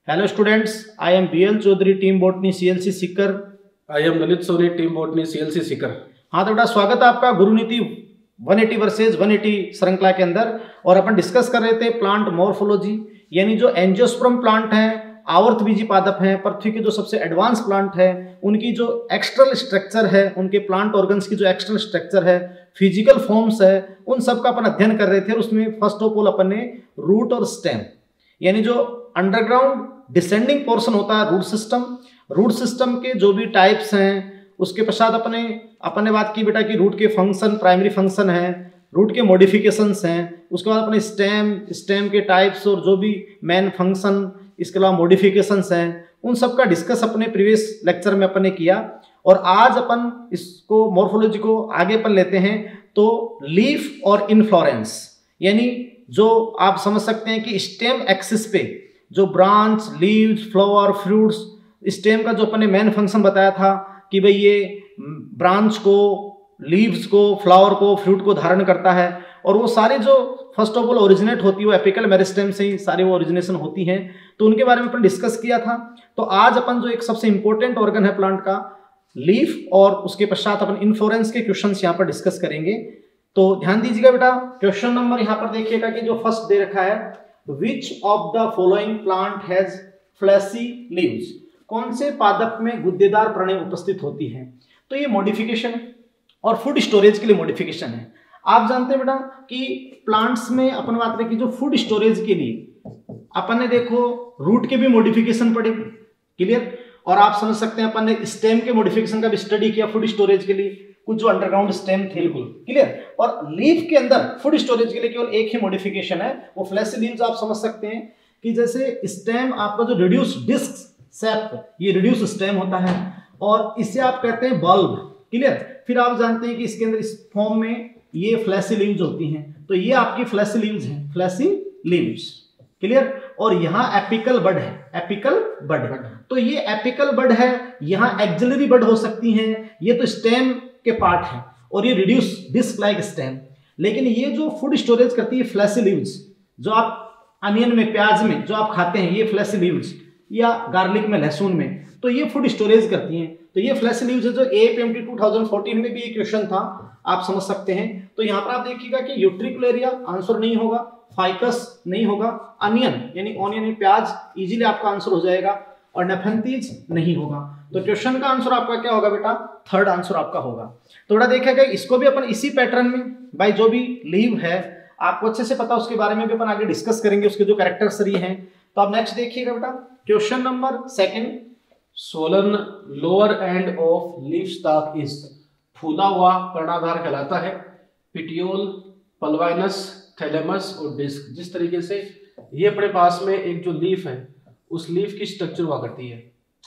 Hello students, I am BL Chaudhary, Team Botany CLC Sikar. I am Lalit Soni, Team Botany CLC Sikar. हाँ तो बेटा स्वागत है आपका गुरु नीति 180 वर्सेज 180 श्रृंखला के अंदर। और अपन डिस्कस कर रहे थे प्लांट मॉर्फोलॉजी, यानी जो एंजियोस्पर्म प्लांट हैं, आवर्तबीजी पादप हैं, पृथ्वी के जो सबसे एडवांस प्लांट है, उनकी जो एक्सटर्नल स्ट्रक्चर है, उनके प्लांट ऑर्गन्स की जो एक्सटर्नल स्ट्रक्चर है, फिजिकल फॉर्म्स है, उन सब का अपन अध्ययन कर रहे थे। और उसमें फर्स्ट ऑफ ऑल अपन ने रूट और स्टेम, यानी जो अंडरग्राउंड डिसेंडिंग पोर्शन होता है रूट सिस्टम के जो भी टाइप्स हैं, उसके पश्चात अपने बात की बेटा कि रूट के फंक्शन, प्राइमरी फंक्शन है, रूट के मॉडिफिकेशंस हैं, उसके बाद अपने स्टेम के टाइप्स और जो भी मेन फंक्शन, इसके अलावा मॉडिफिकेशंस हैं, उन सब का डिस्कस अपने प्रीवियस लेक्चर में अपन ने किया। और आज अपन इसको मॉर्फोलॉजी को आगे अपन लेते हैं। तो लीफ और इनफ्लोरेंस, यानी जो आप समझ सकते हैं कि स्टेम एक्सिस पे जो branch, leaves, flower, fruits, stem का जो अपन ने मेन फंक्शन बताया था कि भाई ये ब्रांच को, लीव्स को, फ्लावर को, फ्रूट को धारण करता है। और वो सारी जो फर्स्ट ऑफ ऑल ओरिजिनेट होती है वो एपिकल मेरिस्टेम से ही सारी वो ओरिजिनेशन होती हैं। तो उनके बारे में अपन डिस्कस किया था। तो आज अपन जो एक सबसे इंपॉर्टेंट ऑर्गन है प्लांट का, लीफ, और उसके पश्चात अपन इनफ्लोरेंस के क्वेश्चंस यहाँ पर डिस्कस करेंगे। तो ध्यान दीजिएगा बेटा, क्वेश्चन नंबर यहाँ पर देखिएगा कि जो फर्स्ट दे रखा है, which of the following plant has fleshy leaves, कौन से पादप में गुद्देदार पर्णें उपस्थित होती हैं। तो ये मॉडिफिकेशन है और फूड स्टोरेज के लिए मॉडिफिकेशन है। आप जानते हैं बेटा कि प्लांट्स में अपन बात करें कि जो फूड स्टोरेज के लिए अपन ने देखो रूट के भी मॉडिफिकेशन पड़े, क्लियर। और आप समझ सकते हैं अपन ने स्टेम के मॉडिफिकेशन का भी स्टडी किया फूड स्टोरेज के लिए, कुछ जो अंडरग्राउंड स्टेम थे, बिल्कुल क्लियर। और लीफ के अंदर फूड स्टोरेज के लिए केवल एक ही मॉडिफिकेशन है, वो फ्लैशी लीव्स। आप समझ सकते हैं कि जैसे स्टेम आपका जो रिड्यूस डिस्क सेप, ये रिड्यूस स्टेम होता है और इसे आप कहते हैं बल्ब, क्लियर। फिर आप जानते हैं कि इसके अंदर इस फॉर्म में ये फ्लैशी लीव्स होती हैं। तो ये आपकी फ्लैशी लीव्स हैं, फ्लैशी लीव्स, क्लियर। और यहाँ एपिकल बड है, एपिकल बड। तो ये एपिकल बड है, यहाँ एक्सिलरी बड हो सकती हैं, ये तो स्टेम के पार्ट है, और ये रिड्यूस डिस्क लाइक स्टेम। लेकिन ये जो फूड स्टोरेज करती है फ्लैशी लीव्स, जो आप अनियन में, प्याज में जो आप खाते हैं, ये फ्लैशी लीव्स, या गार्लिक में, लहसुन में, तो ये फूड स्टोरेज करती हैं। तो ये फ्लैशी लीव्स है, जो APMT 2014 में भी ये क्वेश्चन था, आप समझ सकते हैं। तो यहाँ पर आप देखिएगा कि यूट्रिकुलेरिया आंसर नहीं होगा, फाइकस नहीं होगा, अनियन यानी ऑनियन, प्याज इजीली आपका आंसर हो जाएगा, और नेफेंथीज नहीं होगा। तो क्वेश्चन का आंसर आपका क्या होगा बेटा, थर्ड आंसर आपका होगा। थोड़ा देखेगा इसको भी अपन इसी पैटर्न में, भाई जो भी लीव है आपको अच्छे से पता, उसके बारे में भी अपन आगे डिस्कस करेंगे, उसके जो कैरेक्टर्स हैं। तो आप नेक्स्ट देखिएगा बेटा, question number second, swollen lower end of leaf stalk is, फूला हुआ पर्णाधार कहलाता है। पिटियोल, पल्वाइनस, थैलेमस और डिस्क। जिस तरीके से ये अपने पास में एक जो लीफ है, उस लीफ की स्ट्रक्चर हुआ करती है।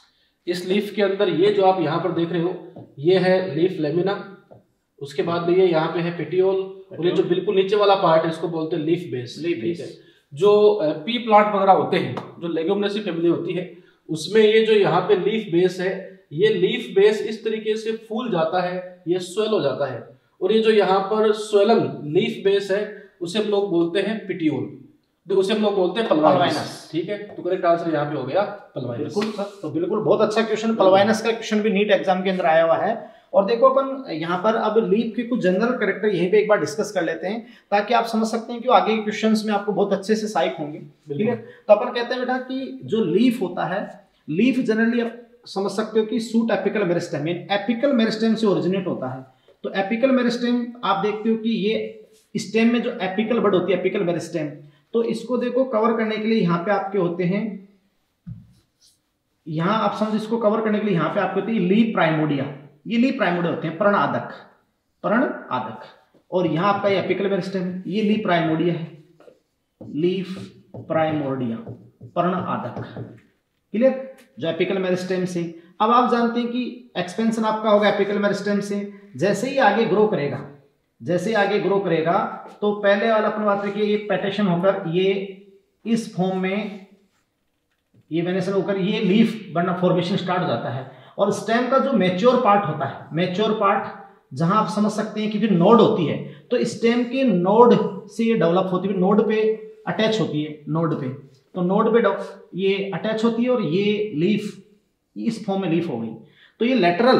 इस लीफ के अंदर ये जो आप यहाँ पर देख रहे हो, ये है लीफ लेमिना। उसके बाद में ये यहाँ पे है पेटियोल, और ये जो बिल्कुल नीचे वाला पार्ट है, इसको बोलते हैं लीफ बेस। लीफ बेस जो पी प्लांट वगैरह होते हैं, जो लेग्यूमिनेसी फैमिली होती है, उसमें ये जो यहाँ पे लीफ बेस है, ये लीफ बेस इस तरीके से फूल जाता है, ये स्वेल हो जाता है। और ये जो यहाँ पर स्वेलन लीफ बेस है, उसे हम लोग बोलते हैं पिटियोल, तो उसे हम लोग बोलते हैं पल्वाइनस। ठीक है, तो करेक्ट आंसर यहाँ पे हो गया पल्वाइनस। बिल्कुल सर, तो बिल्कुल बहुत अच्छा क्वेश्चन, पल्वाइनस का क्वेश्चन भी नीट एग्जाम के अंदर आया हुआ है। और देखो अपन यहाँ पर अब लीफ के कुछ जनरल कैरेक्टर यहीं पे एक बार डिस्कस कर लेते हैं, ताकि आप समझ सकते हैं कि आगे के क्वेश्चंस में आपको बहुत अच्छे से सहायक होंगे। ठीक है, तो अपन कहते हैं बेटा कि जो लीफ होता है, लीफ जनरली आप समझ सकते हो कि shoot apical meristem, apical meristem से ओरिजिनेट होता है। तो एपिकल मेरिस्टेम आप देखते हो कि ये स्टेम में जो एपिकल बड होती है, एपिकल मेरिस्टेम, तो इसको देखो कवर करने के लिए यहाँ पे आपके होते हैं, यहाँ आप समझ, इसको कवर करने के लिए यहाँ पे आपके होती है लीफ प्राइमोडिया। ये लीफ प्राइमोडिया होते हैं, पर्ण आदक, पर्ण आदक। और यहाँ आपका ये एपिकल मेरिस्टेम है, ये लीफ प्राइमोडिया है, लीफ प्राइमोडिया, पर्ण आदक, क्लियर, जो एपिकल मेरिस्टेम से। अब आप जानते हैं कि एक्सपेंशन आपका होगा एपिकल मेरिस्टेम से, जैसे ही आगे ग्रो करेगा, जैसे आगे ग्रो करेगा, तो पहले वाला अपन बात रखिए, ये पेटेशन होकर ये इस फॉर्म में, ये वेनेसन होकर ये लीफ बनना, फॉर्मेशन स्टार्ट हो जाता है। और स्टेम का जो मैच्योर पार्ट होता है, मैच्योर पार्ट जहां आप समझ सकते हैं कि फिर नोड होती है, तो स्टेम के नोड से ये डेवलप होती है, नोड पे अटैच होती है नोड पे, तो नोड पे ये अटैच होती है और ये लीफ इस फॉर्म में लीफ हो गई, तो ये लेटरल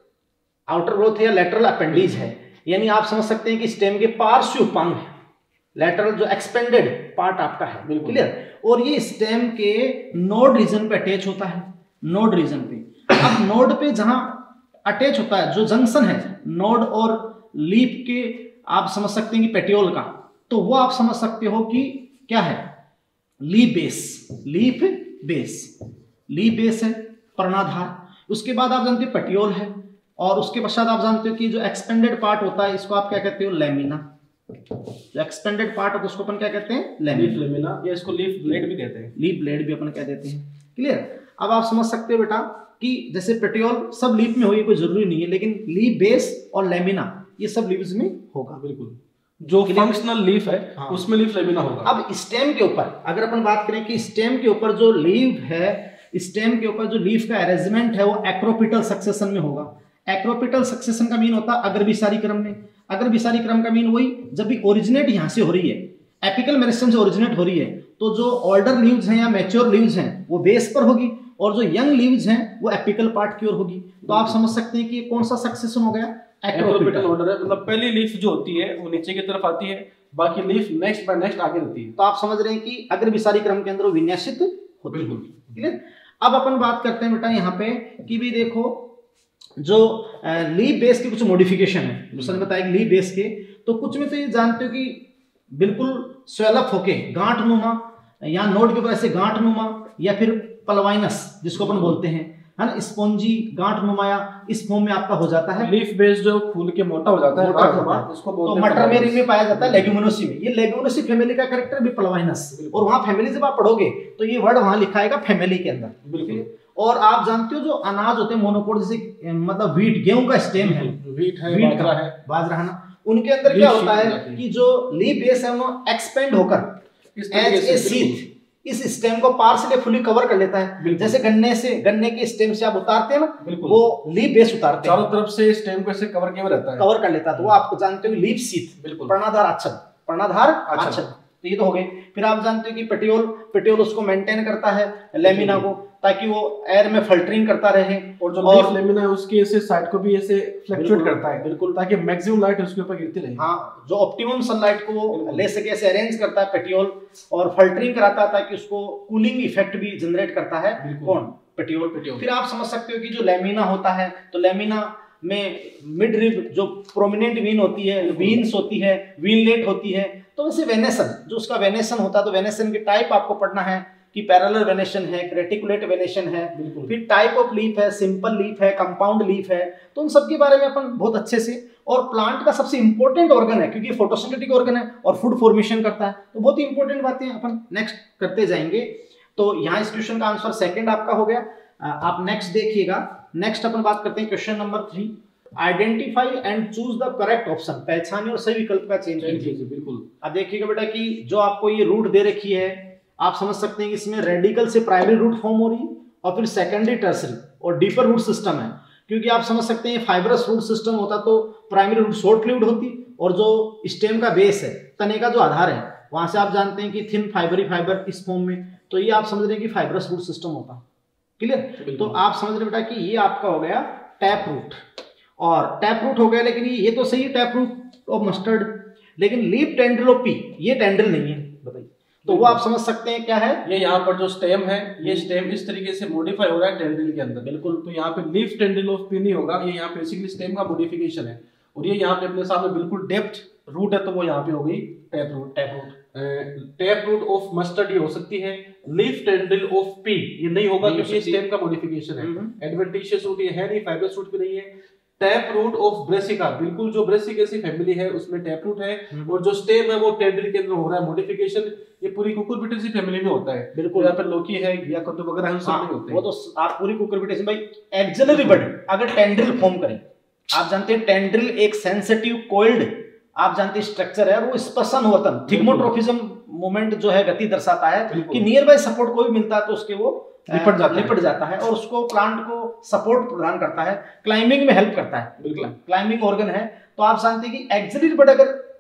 आउटर ग्रोथ है या लेटरल अपेंडिज है, यानी आप समझ सकते हैं कि स्टेम के पार्श्व उपांग है, लेटरल जो एक्सपेंडेड पार्ट आपका है, बिल्कुल क्लियर। और ये स्टेम के नोड रीजन पे अटैच होता है, नोड रीजन पे। अब नोड पे जहां अटैच होता है, जो जंक्शन है नोड और लीफ के, आप समझ सकते हैं कि पेटियोल का, तो वो आप समझ सकते हो कि क्या है, leaf base, leaf base, leaf base है पर्णाधार। उसके बाद आप जानते हो पेटियोल है, और उसके पश्चात आप जानते हो कि जो एक्सपेंडेड पार्ट होता है इसको आप क्या कहते हो, लेमिना। जो एक्सपेंडेड पार्ट होता है उसको अपन क्या कहते हैं, लेमिना, या इसको लीफ ब्लेड भी कहते हैं, लीफ ब्लेड भी अपन कह देते हैं, क्लियर। अब आप समझ सकते हो बेटा कि जैसे पेटियोल सब लीफ में हो, ये कोई जरूरी नहीं है, लेकिन लीफ बेस और लेमिना ये सब लीव्स में होगा, बिल्कुल। जो फंक्शनल लीफ है हाँ, उसमें लीफ लेमिना होगा। अब स्टेम के ऊपर अगर अपन बात करें कि स्टेम के ऊपर जो लीफ है, स्टेम के ऊपर जो लीफ का अरेंजमेंट है वो एक्रोपिटल सक्सेशन में होगा। एक्रोपिटल सक्सेशन का मीन होता है अग्रभिसारी क्रम में। अग्रभिसारी क्रम का मीन वही जब भी ओरिजिनेट यहां से हो रही है, एपिकल मेरिस्टेम से ओरिजिनेट हो रही है, तो जो ओल्डर लीव्स हैं या मैच्योर लीव्स हैं वो बेस पर होगी, और जो यंग लीव्स हैं वो एपिकल पार्ट की ओर होगी। तो आप समझ सकते हैं कि ये कौन सा सक्सेशन हो गया, एक्रोपिटल ऑर्डर है, मतलब पहली लीफ जो होती है वो नीचे की तरफ आती है, बाकी लीफ नेक्स्ट बाय नेक्स्ट आगे रहती है। तो आप समझ रहे हैं कि अग्रभिसारी क्रम के अंदर वो विन्यासित होती है, बिल्कुल क्लियर। अब अपन बात करते हैं बेटा यहाँ पे कि भी देखो जो लीफ बेस के कुछ मॉडिफिकेशन है, जो सर बताया लीफ बेस के, तो कुछ में तो ये जानते हो कि बिल्कुल स्वेलअप होके गांठ नुमा, या नोड के ऊपर ऐसे गांठ नुमा, या फिर पलवाइनस जिसको अपन बोलते हैं, है ना, स्पॉन्जी गांठ नुमाया इस फॉर्म में आपका हो जाता है। लीफ बेस जो फूल के मोटा हो जाता है, उसको बोलते हैं, मटर मेरी में पाया जाता है, लेग्यूमिनोसी में। ये लेग्यूमिनोसी फैमिली का कैरेक्टर भी पलवाइनस, और वहां फैमिली जब आप पढ़ोगे तो ये वर्ड वहां लिखा आएगा फैमिली के अंदर, बिल्कुल। और आप जानते हो जो अनाज होते हैं मोनोकोट, जैसे मतलब व्हीट, गेहूं का स्टेम है, व्हीट है, बाजरा है ना, उनके अंदर क्या होता है कि जो लीफ बेस है वो एक्सपेंड होकर एज ए सीथ इस स्टेम को पार्शियली फुली कवर कर लेता है। जैसे गन्ने के स्टेम से आप उतारते हैं ना, वो लीफ बेस उतारते हैं, चारों तरफ से स्टेम को ऐसे कवर किया रहता है, कवर कर लेता है, तो वो आपको जानते हो लीफ सीथ, बिल्कुल, पर्णाधार आच्छद, पर्णाधार आच्छद। तो ये तो हो गए। फिर आप जानते हो कि पेटियोल उसको मेंटेन करता है लेमिना को, ताकि वो एयर में फिल्टरिंग करता रहे, और जो लीफ लेमिना है उसकी ऐसे साइड को भी ऐसे फ्लक्चुएट करता है, बिल्कुल, ताकि मैक्सिमम लाइट उसके ऊपर गिरती रहे। हाँ, जो ऑप्टिमम सनलाइट को वो ले सके ऐसे अरेंज करता है पेटियोल, और फिल्टरिंग कराता है ताकि उसको कूलिंग इफेक्ट भी जनरेट करता है, कौन, पेटियोल। फिर आप समझ सकते हो कि जो लेमिना होता है, तो लेमिना में मिड रिब जो प्रोमिनेंट वीन होती है, वीन्स होती है, वीनलेट होती है, तो वैसे वेनेसन, जो उसका वेनेसन होता है, तो वेनेसन की टाइप आपको पढ़ना है कि पैरेलल वेनेशन है, रेटिकुलेट वेनेशन है, फिर टाइप ऑफ लीफ है, सिंपल लीफ है, कंपाउंड लीफ है, तो उन सब के बारे में अपन बहुत अच्छे से। और प्लांट का सबसे इंपॉर्टेंट ऑर्गन है क्योंकि फोटोसिंथेटिक ऑर्गन है और फूड फॉर्मेशन करता है, तो बहुत ही इंपॉर्टेंट बातें अपन नेक्स्ट करते जाएंगे। तो यहाँ इस क्वेश्चन का आंसर सेकंड आपका हो गया। आप नेक्स्ट देखिएगा। नेक्स्ट अपन बात करते हैं question number 3, identify and choose the correct option, पहचानिए और सही विकल्प का चयन कीजिए। बिल्कुल, अब देखिएगा बेटा कि जो आपको ये रूट दे रखी है, आप समझ सकते हैं कि इसमें रेडिकल से प्राइमरी रूट फॉर्म हो रही है और फिर सेकेंडरी, टर्सरी और डीपर रूट सिस्टम है। क्योंकि आप समझ सकते हैं फाइब्रस रूट सिस्टम होता तो प्राइमरी रूट शॉर्ट लिव्ड होती, और जो स्टेम का बेस है, तने का जो आधार है, वहां से आप जानते हैं कि थिन फाइबरी फाइबर इस फॉर्म में, तो ये आप समझ रहे हैं कि फाइब्रस रूट सिस्टम होता, क्लियर। तो आप समझ रहे बेटा कि ये आपका हो गया टैप रूट, और टैप रूट हो गया, लेकिन ये तो सही है टैप रूट ऑफ मस्टर्ड, लेकिन लीफ टेंड्रिल ऑफ पी ये टेंड्रिल नहीं है, बताइए। तो वो आप समझ सकते हैं क्या है, ये यहाँ पर जो स्टेम है, ये स्टेम इस तरीके से मॉडिफाई हो रहा है टेंड्रिल के अंदर, बिल्कुल। तो यहाँ पे लीफ टेंड्रिल ऑफ पी नहीं होगा, ये यहाँ पे बेसिकली स्टेम का मॉडिफिकेशन है, और ये यहाँ पे अपने सामने बिल्कुल डेप्थ रूट है, तो वो यहाँ पे हो गई tap root. Tap root of mustard ये हो सकती है, लीफ टेंड्रिल ऑफ पी ये नहीं होगा क्योंकि स्टेम का मॉडिफिकेशन है। एडवेंटिशियस रूट ये है नहीं, फाइब्रस रूट भी नहीं है। टैप रूट ऑफ ब्रेसिका, बिल्कुल जो ब्रेसिकेसी फैमिली है उसमें टैप रूट है, और जो स्टेम है वो टेंड्रिल के अंदर हो रहा है मॉडिफिकेशन, ये पूरी कुकुरबिटेसी फैमिली में होता है, बिल्कुल। यहाँ पर लोकी है या कद्दू वगैरह सब नहीं होते, वो तो आप पूरी कुकुरबिटेसी भाई एक्सिलरी बड अगर टेंड्रिल फॉर्म करें, आप जानते हैं टेंड्रिल एक सेंसिटिव कोइल्ड आप जानते हैं स्ट्रक्चर है, वो स्पर्शन वर्तन थिग्मोट्रोफिज्म मूवमेंट जो है गति दर्शाता है कि नियर बाय सपोर्ट कोई मिलता है तो उसके वो लिपट जाता है और उसको प्लांट को सपोर्ट प्रदान करता है, क्लाइंबिंग में हेल्प करता है, बिल्कुल क्लाइंबिंग ऑर्गन है। तो आप जानते हैं कि एक्सिलरी बड अगर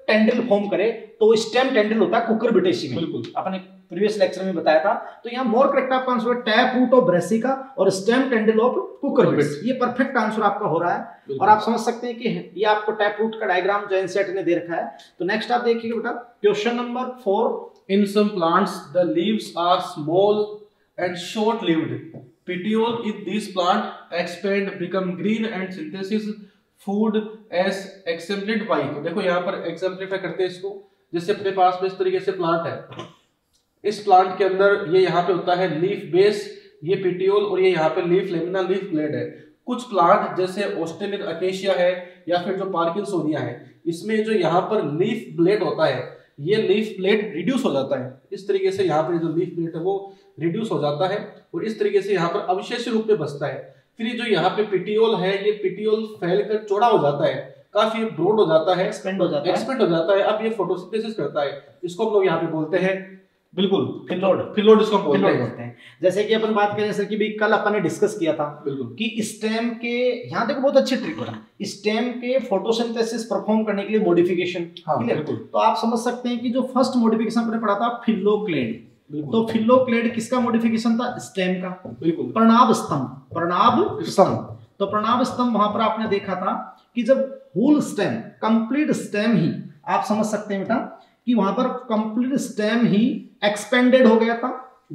टेंड्रिल फॉर्म करे तो स्टेम टेंड्रिल होता है कुकुरबिटेसी में, बिल्कुल अपने प्रीवियस लेक्चर में बताया था। तो यहाँ मोर करेक्ट आपका answer tap root of Brassica और स्टेम टेंड्रिल ऑफ कुकुरबिटेस, ये परफेक्ट आंसर आपका हो रहा है। और आप समझ सकते हैं कि ये आपको टैप रूट का डायग्राम जो एनसीईआरटी ने दे रखा है। तो नेक्स्ट आप देखिए बेटा question number 4, In some plants, the leaves are small and short-lived. Petiole in these plants expand, become green and synthesis food as exemplified by। तो देखो यहाँ पर exemplify करते हैं इसको, जैसे अपने पास में इस तरीके से प्लांट है, इस प्लांट के अंदर ये यहाँ पे होता है लीफ बेस, ये पिटियोल, और ये यहाँ पे लीफ लेमिना, लीफ ब्लेड है। कुछ प्लांट जैसे ऑस्ट्रेलियन अकेशिया है या फिर जो पार्किंसोनिया है, इसमें जो यहाँ पर लीफ ब्लेड होता है, ये लीफ प्लेट रिड्यूस हो जाता है। इस तरीके से यहाँ पर जो लीफ प्लेट है वो रिड्यूस हो जाता है और इस तरीके से यहाँ पर अवशेष रूप में बचता है। फिर ये जो यहाँ पे पिटियोल है, ये पिटियोल फैलकर चौड़ा हो जाता है, काफी ब्रॉड हो जाता है, एक्सपेंड हो जाता है। अब ये फोटोसिंथेसिस करता है, इसको हम लोग यहाँ पे बोलते हैं बिल्कुल फिलोड इसको बोलते हैं। जैसे कि अपन बात करें, जैसे कि भी कल अपन ने डिस्कस किया था बिल्कुल कि स्टेम के, यहाँ देखो बहुत अच्छी ट्रिक बना, स्टेम के फोटोसिंथेसिस परफॉर्म करने के लिए मॉडिफिकेशन। तो आप समझ सकते हैं कि जो फर्स्ट मॉडिफिकेशन अपने पढ़ा था फिलोक्लेड, तो फिलोक्लेड किसका मॉडिफिकेशन था? स्टेम का। बिल्कुल प्रणाब स्तंभ। तो प्रणाब स्तंभ वहां पर आपने देखा था कि जब होल स्टेम, कंप्लीट स्टेम ही, आप समझ सकते हैं बेटा कि वहां पर कंप्लीट स्टेम ही एक्सपेंडेड हो गया था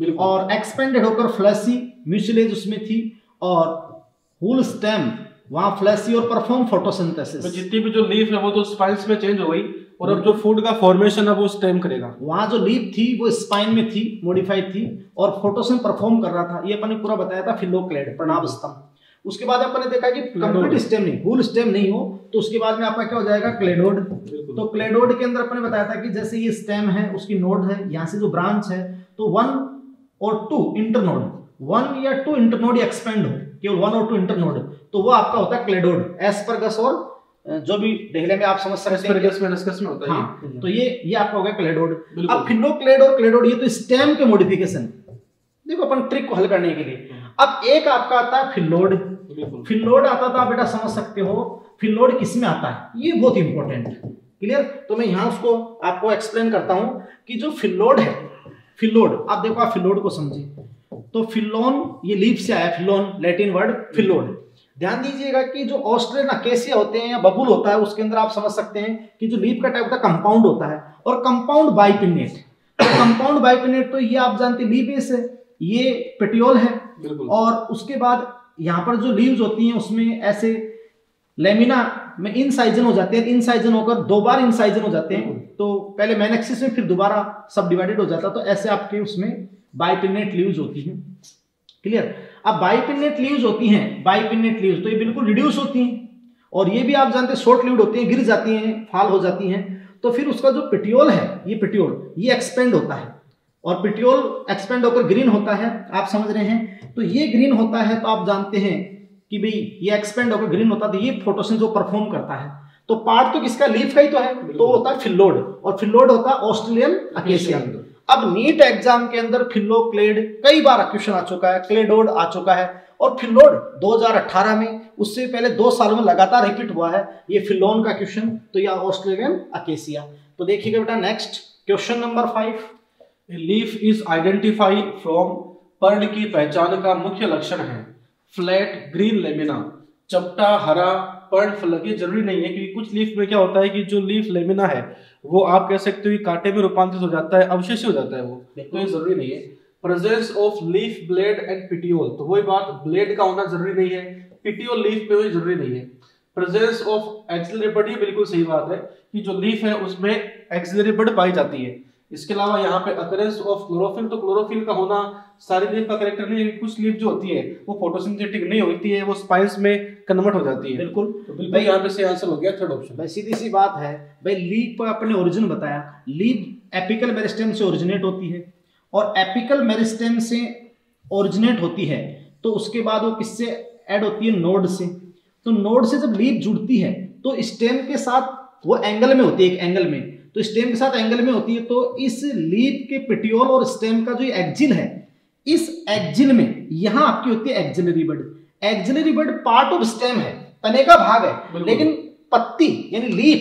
और एक्सपेंडेड होकर फ्लैशी म्यूसिलेज उसमें थी और होल स्टेम वहां फ्लैशी और परफॉर्म फोटोसिंथेसिस। तो जितनी भी जो लीफ है वो तो स्पाइन्स में चेंज हो गई और अब जो फूड का फॉर्मेशन है वो स्टेम करेगा। वहां जो लीफ थी वो स्पाइन में थी, मॉडिफाइड थी और फोटोसिंथेसिस परफॉर्म कर रहा था। ये अपन ने पूरा बताया था फिलोक्लेड, प्रणाब स्तंभ। उसके बाद अपन ने देखा कि कंप्लीट स्टेम नहीं, होल स्टेम नहीं हो तो उसके बाद में आपका क्या हो जाएगा? क्लेडोड। तो क्लेडोड के अंदर अपन ने बताया था कि जैसे ये स्टेम है, उसकी नोड है, यहाँ से जो ब्रांच है तो 1 और 2 इंटरनोड, 1 या 2 इंटरनोड एक्सपेंड हो, केवल 1 और 2 इंटरनोड, तो वो आपका होता है क्लेडोड। एस्परगस और जो भी डेहले में आप समझ सकते हैं, एस्परगस में डिस्कस में होता है। हाँ, तो ये आपका हो गया क्लेडोड। अब फिलोक्लेड और क्लेडोड ये तो स्टेम के मॉडिफिकेशन, देखो अपन ट्रिक को हल करने के लिए। अब एक आपका आता है फिलोड। फिलोड आता था बेटा, समझ सकते हो फिलोड किस में आता है, ये बहुत इंपॉर्टेंट है। क्लियर? तो मैं यहाँ उसको आपको एक्सप्लेन करता हूं कि जो फिलोड है, फिलोड, आप देखो आप फिलोड को समझिए तो फिलोन ये लीफ से आया, फिलोन लैटिन वर्ड फिलोड। ध्यान दीजिएगा कि जो ऑस्ट्रेलियन अकेसिया होते हैं या बबुल होता है उसके अंदर आप समझ सकते हैं कि जो लीफ का टाइप होता है कंपाउंड होता है और कंपाउंड बाइपिनेट। तो कंपाउंड बाइपिनेट तो ये आप जानते हैं लीफ बेस है, ये पेटियोल है और उसके बाद यहाँ पर जो लीव्स होती हैं उसमें ऐसे लेमिना में इनसाइजन हो जाते हैं, इनसाइजन होकर 2 बार इनसाइजन हो जाते हैं, तो पहले मेन एक्सिस में फिर दोबारा सब डिवाइडेड हो जाता है, तो ऐसे आपके उसमें बाइपिनेट लीव्स होती हैं। क्लियर? अब बाइपिनेट लीव्स होती हैं, बाइपिनेट लीव्स तो ये बिल्कुल रिड्यूस होती हैं और ये भी आप जानते हैं शॉर्ट लीव्ड होती हैं, गिर जाती हैं, फाल हो जाती हैं। तो फिर उसका जो पिटियोल है, ये पिटियोल ये एक्सपेंड होता है और पिटियोल एक्सपेंड होकर ग्रीन होता है, आप समझ रहे हैं। तो ये ग्रीन होता है तो आप जानते हैं कि भाई ये एक्सपेंड होकर ग्रीन होता है, तो ये फोटोसिंथेसिस जो परफॉर्म करता है। तो पार्ट तो किसका? लीफ का ही तो है, तो होता है फिलोड और फिलोड होता है ऑस्ट्रेलियन अकेसिया। अब नीट एग्जाम के अंदर फिलोक्लेड कई बार क्वेश्चन आ चुका है, क्लेडोड आ चुका है और फिलोड 2018 में, उससे पहले 2 सालों में लगातार रिपीट हुआ है ये फिलोन का क्वेश्चन, तो यह ऑस्ट्रेलियन अकेसिया। तो देखिएगा बेटा next question number 5। Leaf is identify from, पर्ल की पहचान का मुख्य लक्षण है फ्लैट ग्रीन लेमिना, चपटा हरा पर्ल फलक। ये जरूरी नहीं है क्योंकि कुछ लीफ में क्या होता है कि जो लीफ लेमिना है वो आप कह सकते हो कि कांटे में रूपांतरित हो जाता है, अवशेष हो जाता है वो, तो ये जरूरी नहीं है। Presence of leaf blade and petiole, तो वही बात, ब्लेड का होना जरूरी नहीं है, पिटियोल लीफ पे वही जरूरी नहीं है। प्रेजेंस ऑफ एक्सिलरी बड, ये बिल्कुल सही बात है कि जो लीफ है उसमें एक्सिलरी बड पाई जाती है। इसके अलावा यहाँ पे अकरेंस ऑफ क्लोरोफिल, तो क्लोरोफिल का होना सारी लीफ का कैरेक्टर नहीं है, कुछ लीफ जो होती है वो फोटोसिंथेटिक नहीं होती है, वो स्पाइस में कन्वर्ट हो जाती है। बिल्कुल, तो बिल्कुल यहाँ पे सही आंसर हो गया थर्ड ऑप्शन। भाई सीधी सी बात है भाई, लीफ पर अपने ओरिजिन बताया, लीफ एपिकल मेरिस्टेम से ओरिजिनेट होती है और एपिकल मेरिस्टेम से ओरिजिनेट होती है तो उसके बाद वो किससे ऐड होती है? नोड से। तो नोड से जब लीफ जुड़ती है तो स्टेम के साथ वो एंगल में होती है, एक एंगल में, तो स्टेम के साथ एंगल में होती है। तो इस लीफ के पेटियोल और स्टेम का जो एक्जिल है, इस एक्जिल में यहां आपकी होती है axillary bud. Axillary bud part of stem है, तने का भाग है, लेकिन पत्ती यानी लीफ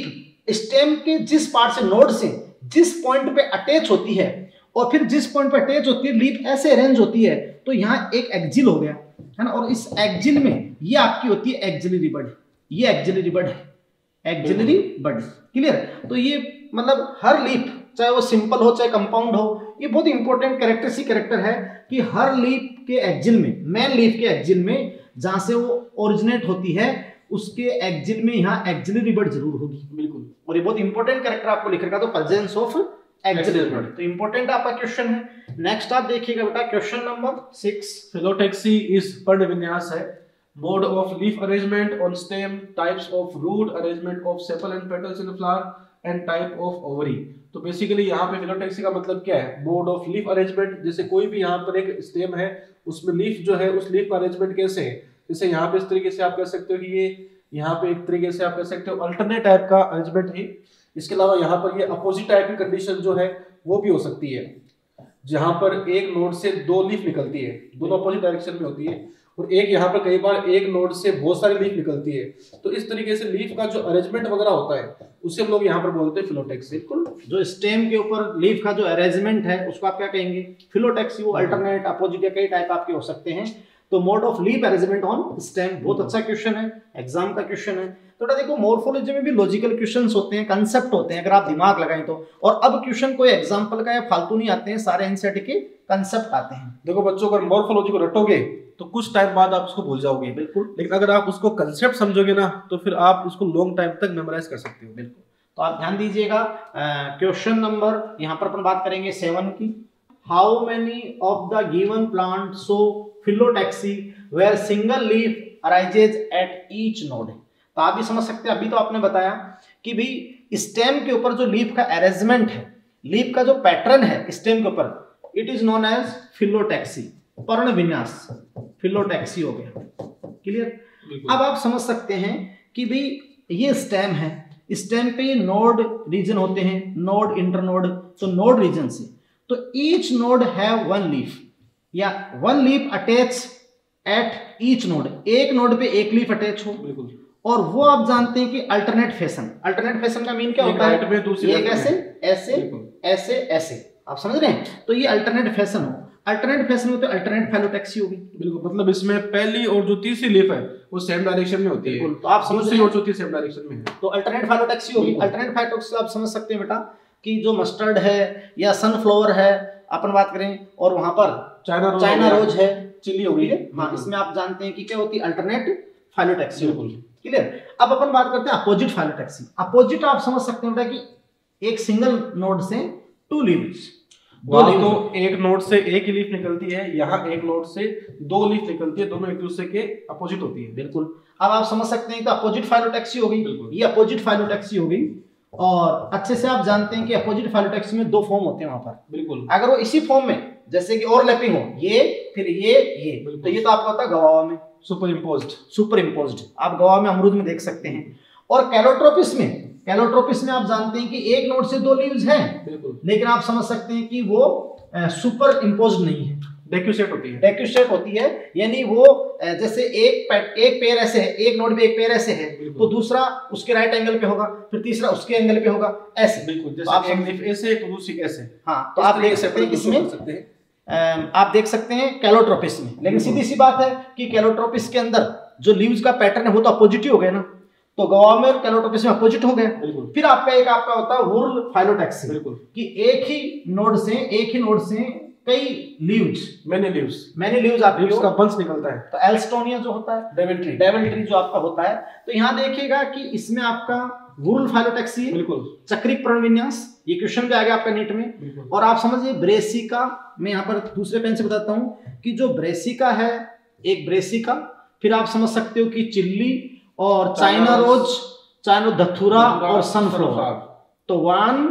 स्टेम के जिस पार्ट से, नोड से जिस पॉइंट पे अटैच होती है और फिर जिस पॉइंट पे अटैच होती है लीफ ऐसे अरेंज होती है, तो यहाँ एक एक्जिल हो गया है ना, और इस एक्जिल में ये आपकी होती है एक्जिलरी बड, ये एक्जिलरी बड है, एक्जिलरी बड। क्लियर? तो ये मतलब हर लीफ, चाहे वो सिंपल हो चाहे कंपाउंड हो, ये बहुत इंपॉर्टेंट कैरेक्टर है कि हर लीफ के एक्जिल में, मेन लीफ के एक्जिल में जहां से वो ओरिजिनेट होती है उसके एक्जिल में यहाँ एक्जिलरी बड जरूर होगी। बिल्कुल। और ये बहुत इंपॉर्टेंट कैरेक्टर आपको लिख रखा, तो प्रेजेंस ऑफ एक्जिलरी बड, तो इंपॉर्टेंट आपका क्वेश्चन है। नेक्स्ट आप देखिएगा बेटा क्वेश्चन नंबर 6। फिलोटैक्सी इज पर्ण विन्यास है, mode of leaf arrangement on stem, types of root arrangement of sepal and petals in flower and type of ovary. तो बेसिकली यहाँ पे फिलोटैक्सी का मतलब क्या है? मोड ऑफ लीफ अरेंजमेंट, जैसे कोई भी यहाँ पर एक स्टेम है उसमें लीफ जो है उस लीफ का अरेंजमेंट कैसे है, जैसे यहाँ पे इस तरीके से आप कह सकते हो कि ये यहाँ पे एक तरीके से आप कह सकते हो अल्टरनेट टाइप का अरेंजमेंट है। इसके अलावा यहाँ पर ये अपोजिट टाइप की कंडीशन जो है वो भी हो सकती है, जहां पर एक नोड से दो लीफ निकलती है, दोनों अपोजिट डायरेक्शन में होती है, और एक यहाँ पर कई बार एक नोड से बहुत सारी लीफ निकलती है। तो इस तरीके से लीफ का जो अरेंजमेंट वगैरह होता है उसे हम लोग यहाँ पर बोलते हैं फिलोटैक्सी। बिल्कुल, जो स्टेम के ऊपर लीफ का जो अरेंजमेंट है उसको आप क्या कहेंगे? फिलोटैक्सी। वो अल्टरनेट, अपोजिट या कई टाइप आपके हो सकते हैं। तो mode of leaf arrangement on stem, बहुत अच्छा क्वेश्चन है, एग्जाम का क्वेश्चन है। तो देखो मोर्फोलॉजी में भी लॉजिकल क्वेश्चंस होते हैं, कंसेप्ट होते हैं, अगर आप दिमाग लगाएं तो। और अब क्वेश्चन कोई एग्जांपल का या फालतू नहीं आते हैं, सारे एनसीईआरटी के कंसेप्ट आते हैं। देखो बच्चों, अगर मोर्फोलॉजी को रटोगे तो कुछ टाइम बाद आप उसको भूल जाओगे, बिल्कुल, लेकिन अगर आप उसको कंसेप्ट समझोगे ना तो फिर आप उसको लॉन्ग टाइम तक मेमोराइज कर सकते हो। बिल्कुल, तो आप ध्यान दीजिएगा। क्वेश्चन नंबर यहाँ पर अपन बात करेंगे 7 की। How many of the given plant show phyllotaxy where single leaf arises at each node. तो आप भी समझ सकते हैं, अभी तो आपने बताया कि भाई स्टेम के ऊपर जो लीफ का अरेंजमेंट है, लीफ का जो पैटर्न है स्टेम के ऊपर, it is known as phyllotaxy, पर्ण विन्यास, फिलोटैक्सी हो गया। क्लियर? अब आप समझ सकते हैं कि भाई ये स्टेम है, स्टेम पे नोड रीजन होते हैं, नोड, इंटरनोड। तो नोड रीजन से तो each node have one leaf या one leaf attach at each node, एक नोड पे एक लीफ अटैच हो। बिल्कुल। और वो आप जानते हैं कि अल्टरनेट फैशन, अल्टरनेट फैशन का मीन क्या होता है? एक ऐसे ऐसे ऐसे ऐसे, आप समझ रहे हैं? तो ये अल्टरनेट फैशन हो, अल्टरनेट फैशन में तो अल्टरनेट फिलोटैक्सी होगी। बिल्कुल, मतलब इसमें पहली और जो तीसरी लीफ है वो सेम डायरेक्शन में होती है, तो आप समझ रहे हैं, और चौथी सेम डायरेक्शन में है, तो अल्टरनेट फिलोटैक्सी होगी। अल्टरनेट फिलोटैक्सी आप समझ सकते हैं बेटा कि जो मस्टर्ड है या सनफ्लावर है अपन बात करें, और वहां पर चाइना रोज है, चिली होगी। हाँ, इसमें आप जानते हैं कि क्या होती है? अल्टरनेट फिलोटैक्सी होगी। क्लियर? अब अपन बात करते हैं अपोजिट फिलोटैक्सी। अपोजिट आप समझ सकते हैं कि एक सिंगल नोड से टू लीव्स, तो एक नोड से एक ही लीफ निकलती है, यहाँ एक नोड से दो लीफ निकलती है, दोनों एक दूसरे के अपोजिट होती है। बिल्कुल, अब आप समझ सकते हैं कि अपोजिट फिलोटैक्सी होगी, ये अपोजिट फिलोटैक्सी होगी। और अच्छे से आप जानते हैं कि अपोजिट फिलोटैक्सी में दो फॉर्म होते हैं वहां पर। बिल्कुल, अगर वो इसी फॉर्म में जैसे कि ओवरलैपिंग हो, ये फिर ये, तो ये तो आपका होता है गवावा में सुपर इम्पोज्ड। आप गवावा में, अमरूद में देख सकते हैं। और कैलोट्रोपिस में आप जानते हैं कि एक नोड से दो लीव्स हैं, लेकिन आप समझ सकते हैं कि वो सुपर इम्पोज्ड नहीं है, डेक्यूसेट होती है। यानी वो जैसे एक पेयर ऐसे है, एक नोड में एक पेयर ऐसे है, तो दूसरा उसके राइट एंगल पे होगा, फिर तीसरा उसके एंगल पे होगा, ऐसे। बिल्कुल, जैसे एक लीफ ऐसे तो दूसरी ऐसे। हाँ, तो आप देख सकते हैं किसमें, आप देख सकते हैं कैलोट्रोपिस में। लेकिन सीधी सी बात है कि कैलोट्रोपिस के अंदर जो लीव्स का पैटर्न है वो तो अपोजिट ही हो गया ना, तो गवावा में और कैलोट्रोपिस में अपोजिट हो गया। फिर आपका होता है वुर्ल फिलोटैक्सी, कि एक ही नोड से कई लीव्स, मैनी लीव्स आपकी का बंच निकलता है। तो एल्स्टोनिया जो होता है, डेविल ट्री जो आपका होता है। तो यहाँ देखिएगा कि इसमें आपका वुर्ल फिलोटैक्सी है, बिल्कुल चक्रिक पर्ण विन्यास। ये क्वेश्चन भी आ गया आपका नीट में। और आप समझिए ब्रेसिका, मैं यहाँ पर दूसरे पेन से बताता हूँ कि जो ब्रेसिका है, एक ब्रेसिका, फिर आप समझ सकते हो कि चिल्ली और चाइना रोज, चाइनो धथुरा और सनफ्लावर। तो 1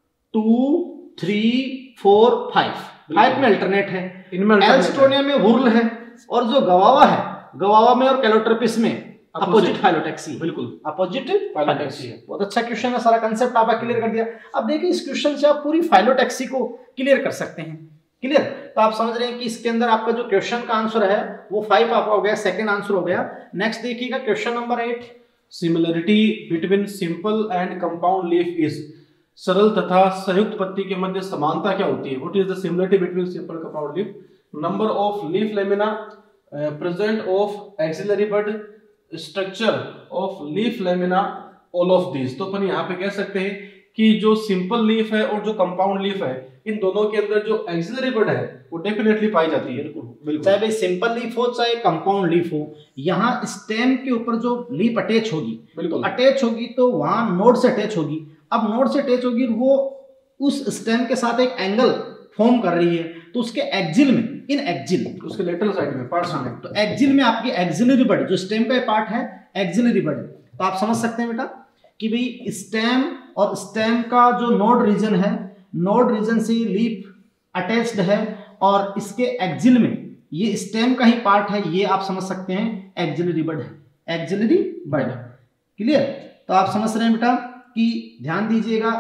2 3 4 5 में अल्टरनेट है, एल्स्टोनिया में वुर्ल है, और जो गवावा है, गवावा में और कैलोट्रोपिस में अपोजिट फिलोटैक्सी। बिल्कुल, अपोजिट फिलोटैक्सी है। बहुत अच्छा क्वेश्चन है, सारा कंसेप्ट आपका क्लियर कर दिया। अब देखिए इस क्वेश्चन से आप पूरी फिलोटैक्सी को क्लियर कर सकते हैं। क्लियर? तो आप समझ रहे हैं कि इसके अंदर आपका जो क्वेश्चन का आंसर है वो 5 आपका हो गया, सेकंड आंसर हो गया। नेक्स्ट देखिएगा question number 8। Similarity between simple and compound leaf is, सरल तथा संयुक्त पत्ती के मध्य समानता क्या होती है? What is the similarity between simple compound leaf? Number of leaf lamina present of axillary bud, structure of leaf lamina, all of this. तो अपन यहाँ पे कह सकते हैं कि जो सिंपल लीफ है और जो कंपाउंड लीफ है, इन दोनों के अंदर जो एक्सिलरी बड है वो डेफिनेटली पाई जाती है। बिल्कुल, चाहे भाई सिंपल लीफ हो चाहे कंपाउंड लीफ हो, यहाँ स्टेम के ऊपर जो लीफ अटैच होगी, बिल्कुल अटैच होगी तो वहां नोड से अटैच होगी। अब नोड से अटैच होगी, वो उस स्टेम के साथ एक एंगल फॉर्म कर रही है, तो उसके एक्सिल में, इन एक्सिल उसके लेटरल साइड में पार्ट्स में, तो एक्सिल में आपकी एक्सिलरी बड, जो स्टेम का पार्ट है एक्सिलरी बड, तो आप समझ सकते हैं बेटा कि भाई स्टेम और स्टेम का जो नोड रीजन है, नोड रीजन से लीफ अटैच्ड है और इसके एक्सिल में ये स्टेम का ही पार्ट है, ये आप समझ सकते हैं एक्सिलरी बड है, एक्सिलरी बड। क्लियर? तो आप समझ रहे हैं बेटा कि ध्यान दीजिएगा,